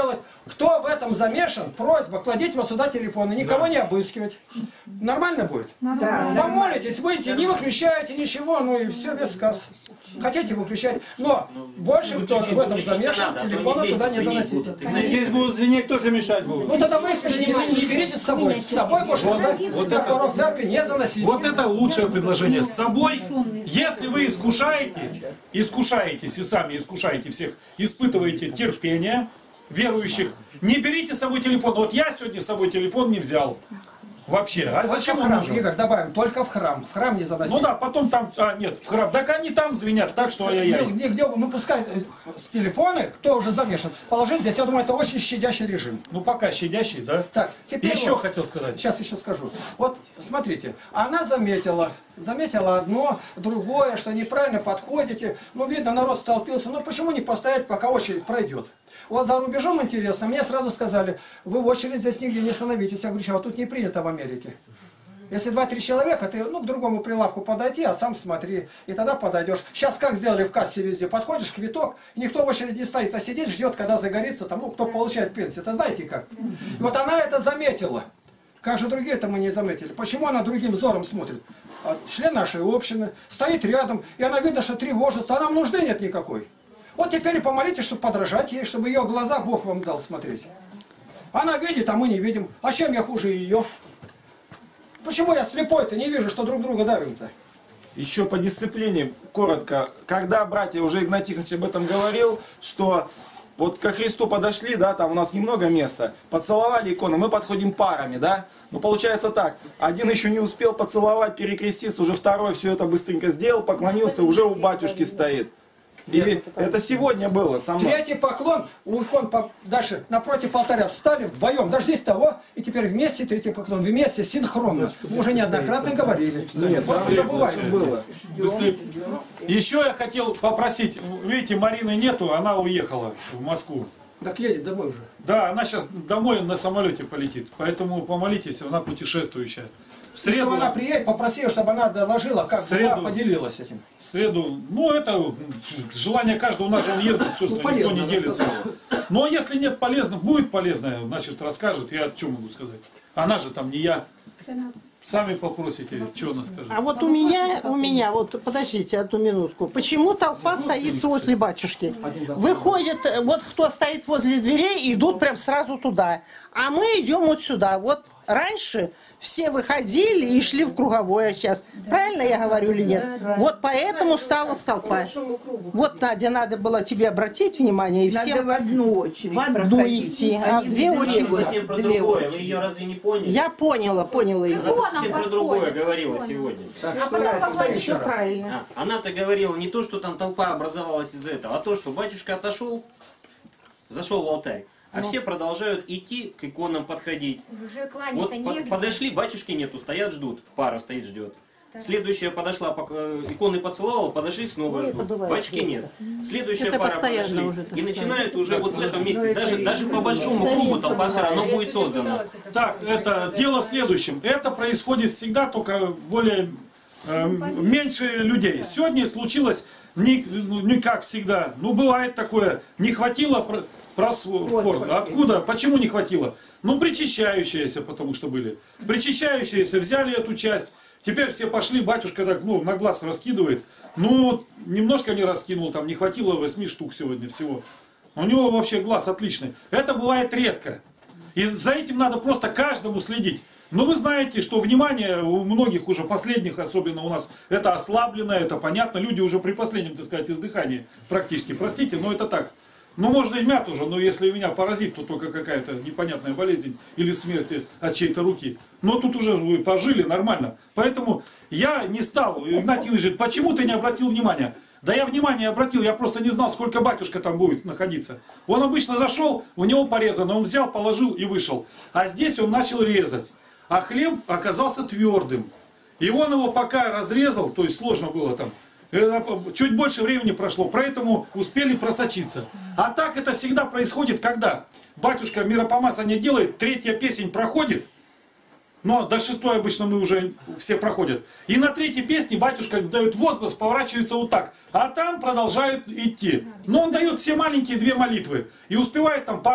Кто в этом замешан, просьба, кладите вот сюда телефоны, никого не обыскивать. Нормально будет? Да. Помолитесь, будете, не выключаете ничего, ну и все без сказ. Хотите выключать, но больше кто в этом замешан, телефоны туда не заносите. Здесь будут звенеть, тоже мешать будут. Ну тогда вы их не берите с собой. С собой больше за порог церкви не заносите. Вот это лучшее предложение. С собой, если вы искушаетесь и сами искушаете всех, испытываете терпение верующих, не берите с собой телефон. Вот я сегодня с собой телефон не взял. Вообще. А зачем в он храм, нужен? Игорь, добавим, только в храм. В храм не заносить. Ну да, потом там, нет, в храм. Так они там звенят, так что ай-яй-яй. Нигде, ну пускай с телефоны, кто уже замешан, положить здесь, я думаю, это очень щадящий режим. Ну пока щадящий, да? Так, теперь еще вот, хотел сказать. Сейчас еще скажу. Вот, смотрите, она заметила одно, другое, что неправильно подходите. Ну, видно, народ столпился. Ну, почему не постоять, пока очередь пройдет? Вот за рубежом интересно. Мне сразу сказали, вы в очередь здесь нигде не становитесь. Я говорю, что тут не принято в Америке. Если 2-3 человека, ты к другому прилавку подойти, а сам смотри. И тогда подойдешь. Сейчас как сделали в кассе везде? Подходишь, квиток, никто в очереди не стоит, а сидит, ждет, когда загорится, там, кто получает пенсию. Это знаете как? И вот она это заметила. Как же другие-то мы не заметили? Почему она другим взором смотрит? Член нашей общины стоит рядом, и она видно, что тревожится, а нам нужды нет никакой. Вот теперь и помолитесь, чтобы подражать ей, чтобы ее глаза Бог вам дал смотреть. Она видит, а мы не видим. А чем я хуже ее? Почему я слепой-то не вижу, что друг друга давим-то? Еще по дисциплине, коротко. Когда, братья, уже Игнатий Тихонович об этом говорил, что вот ко Христу подошли, да, там у нас немного места, поцеловали икону, мы подходим парами, да. Ну, получается так, один еще не успел поцеловать, перекреститься, уже второй все это быстренько сделал, поклонился, уже у батюшки стоит. И это сегодня было со мной. Третий поклон, у икон дальше напротив алтаря встали вдвоем, дождись того, и теперь вместе третий поклон, вместе, синхронно. Мы уже неоднократно говорили. Нет, просто забываем было. Еще я хотел попросить, видите, Марины нету, она уехала в Москву. Так едет домой уже. Да, она сейчас домой на самолете полетит, поэтому помолитесь, она путешествующая. В среду, если она приедет, попроси ее, чтобы она доложила, как была, поделилась этим. В среду, ну это желание каждого, у нас же он ездит, сестры, никто не делится. Но если нет полезно, будет полезно, значит расскажет, я что могу сказать. Она же там не я. Сами попросите, что она скажет. А вот у меня, вот подождите одну минутку. Почему толпа стоит возле батюшки? Выходит, вот кто стоит возле дверей, идут прям сразу туда. А мы идем вот сюда. Вот раньше все выходили и шли в круговое сейчас. Правильно я говорю или нет? Вот поэтому стала толпа. Вот, Надя, надо было тебе обратить внимание. И всем надо в одну очередь в одну идти, а в две очереди. Совсем про другое, вы ее разве не поняли? Я поняла ее. Она совсем про другое говорила сегодня. А потом повторите правильно. Она-то говорила не то, что там толпа образовалась из-за этого, а то, что батюшка отошел, зашел в алтарь. А все продолжают идти к иконам, подходить. Уже кланяться негде. Подошли, батюшки нету, стоят, ждут. Пара стоит, ждет. Следующая подошла, иконы поцеловала, подошли, снова ждут. Батюшки нет. Следующая пара подошли. И начинают уже вот в этом месте. Даже по большому кругу толпа все равно будет создана. Так, это дело в следующем. Это происходит всегда, только более меньше людей. Сегодня случилось не как всегда. Ну, бывает такое. Не хватило просфор. Откуда? Почему не хватило? Ну, причащающиеся, потому что были. Причащающиеся взяли эту часть. Теперь все пошли, батюшка так, ну, на глаз раскидывает. Ну, немножко не раскинул, там не хватило 8 штук сегодня всего. У него вообще глаз отличный. Это бывает редко. И за этим надо просто каждому следить. Но вы знаете, что внимание у многих уже последних, особенно у нас, это ослаблено, это понятно. Люди уже при последнем, так сказать, издыхании практически. Простите, но это так. Ну, можно и меня тоже, но если меня поразит, то только какая-то непонятная болезнь или смерть от чьей-то руки. Но тут уже вы пожили нормально. Поэтому я не стал, Игнатий Ильич говорит, почему ты не обратил внимания? Да я внимание обратил, я просто не знал, сколько батюшка там будет находиться. Он обычно зашел, у него порезано, он взял, положил и вышел. А здесь он начал резать. А хлеб оказался твердым. И он его пока разрезал, то есть сложно было там, чуть больше времени прошло, поэтому успели просочиться. А так это всегда происходит, когда батюшка миропомазание делает, третья песнь проходит, но до шестой обычно мы уже все проходят. И на третьей песне батюшка дает возглас, поворачивается вот так. А там продолжает идти. Но он дает все маленькие 2 молитвы. И успевает там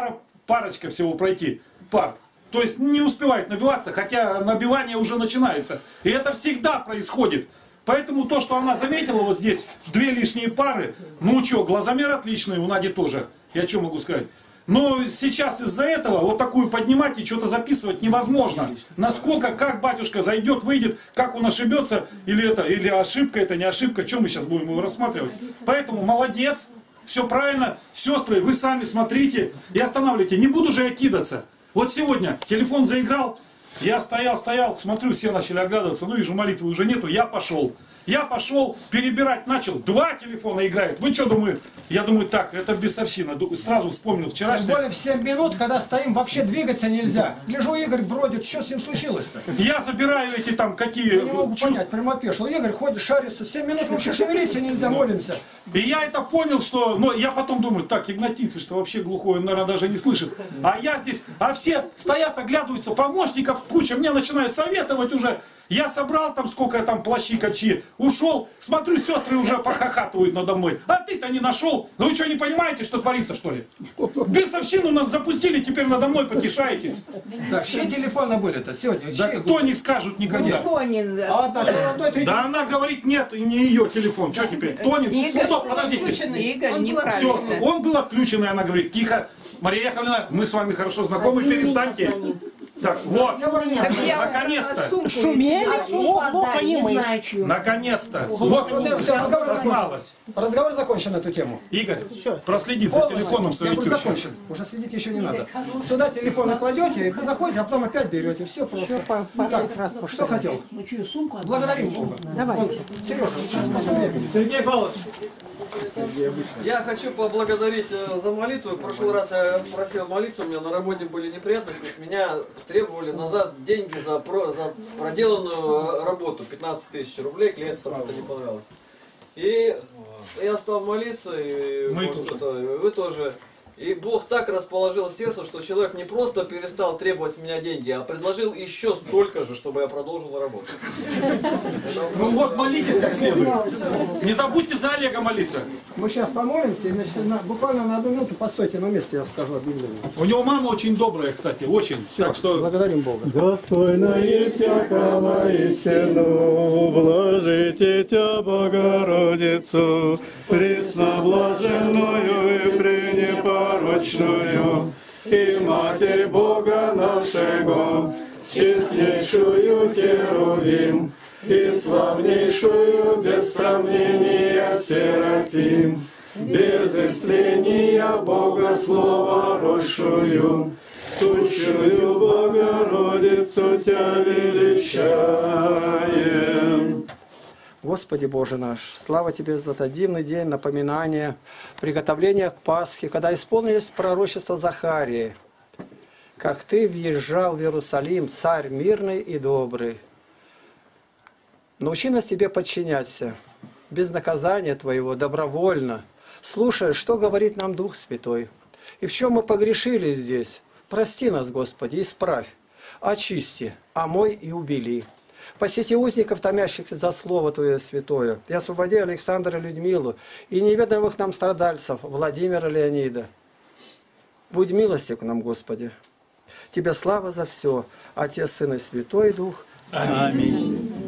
парочка всего пройти, пар. То есть не успевает набиваться, хотя набивание уже начинается. И это всегда происходит. Поэтому то, что она заметила вот здесь, 2 лишние пары, ну что, глазомер отличный, у Нади тоже. Я что могу сказать? Но сейчас из-за этого вот такую поднимать и что-то записывать невозможно. Насколько, как батюшка зайдет, выйдет, как он ошибется, или ошибка, это не ошибка, что мы сейчас будем его рассматривать. Поэтому молодец, все правильно, сестры, вы сами смотрите и останавливайте. Не буду же я кидаться. Вот сегодня телефон заиграл, я стоял, смотрю, все начали оглядываться, ну вижу, молитвы уже нету, я пошел. Я пошел, перебирать начал, 2 телефона играет. Вы что думаете? Я думаю, так, это бесовщина. Сразу вспомнил вчерашний. Тем более в 7 минут, когда стоим, вообще двигаться нельзя. Гляжу, Игорь бродит, что с ним случилось-то? Я забираю эти там какие... Я не могу понять, прямо пешил. Игорь ходит, шарится, 7 минут вообще шевелиться нельзя, молимся. И я это понял, что... Но я потом думаю, так, Игнатий, ты что вообще глухой, он, наверное, даже не слышит. А я здесь... А все стоят, оглядываются, помощников куча, мне начинают советовать уже. Я собрал там сколько там плащи качи, ушел, смотрю, сестры уже похохатывают надо мной. А ты-то не нашел? Ну вы что, не понимаете, что творится, что ли? Бесовщину нас запустили, теперь надо мной потешаетесь. Так, чьи телефоны были-то сегодня? Да кто не скажут никогда. Да она говорит, нет, не ее телефон. Что теперь? Тонин? Стоп, подождите. Игорь, Все, он был отключен, и она говорит, тихо, Мария Яковлевна, мы с вами хорошо знакомы, перестаньте. Так, вот, наконец-то. Шумели, плохо не мы. Наконец-то. Вот, созналась. Разговор закончен на эту тему. Игорь, проследить за телефоном своей тещи. тещи. Закончен. Уже следить еще не надо. Сюда телефон накладете, заходите, а потом опять берете. Все просто. Так, что хотел? Благодарим Бога. Давайте. Сережа, Сергей Павлович. Я хочу поблагодарить за молитву. В прошлый раз я просил молиться, у меня на работе были неприятности. С меня требовали назад деньги за проделанную работу. 15 000 рублей, клиенту это не понравилось. И я стал молиться, и вы тоже. И Бог так расположил сердце, что человек не просто перестал требовать с меня деньги, а предложил еще столько же, чтобы я продолжил работу. Ну вот, молитесь как следует. Не забудьте за Олега молиться. Мы сейчас помолимся, и буквально на 1 минуту постойте на месте, я скажу объявление. У него мама очень добрая, кстати, очень. Все, так что благодарим Бога. Достойно всякого истину, вложите Тя, Богородицу, пресноблаженную и пренепорочную, и Матерь Бога нашего, честнейшую Херувим, и славнейшую без сравнения Серафим, без истления Бога Слова росшую, сущую Богородицу Тя величаем. Господи Боже наш, слава Тебе за этот дивный день напоминания, приготовления к Пасхе, когда исполнились пророчества Захарии, как Ты въезжал в Иерусалим, царь мирный и добрый. Научи нас Тебе подчиняться, без наказания Твоего, добровольно, слушая, что говорит нам Дух Святой. И в чем мы погрешили здесь, прости нас, Господи, исправь, очисти, омой и убели. Посети узников, томящихся за Слово Твое святое, и освободи Александра и Людмилу, и неведомых нам страдальцев, Владимира Леонида. Будь милостив к нам, Господи. Тебе слава за все, Отец, Сын и Святой Дух. Аминь.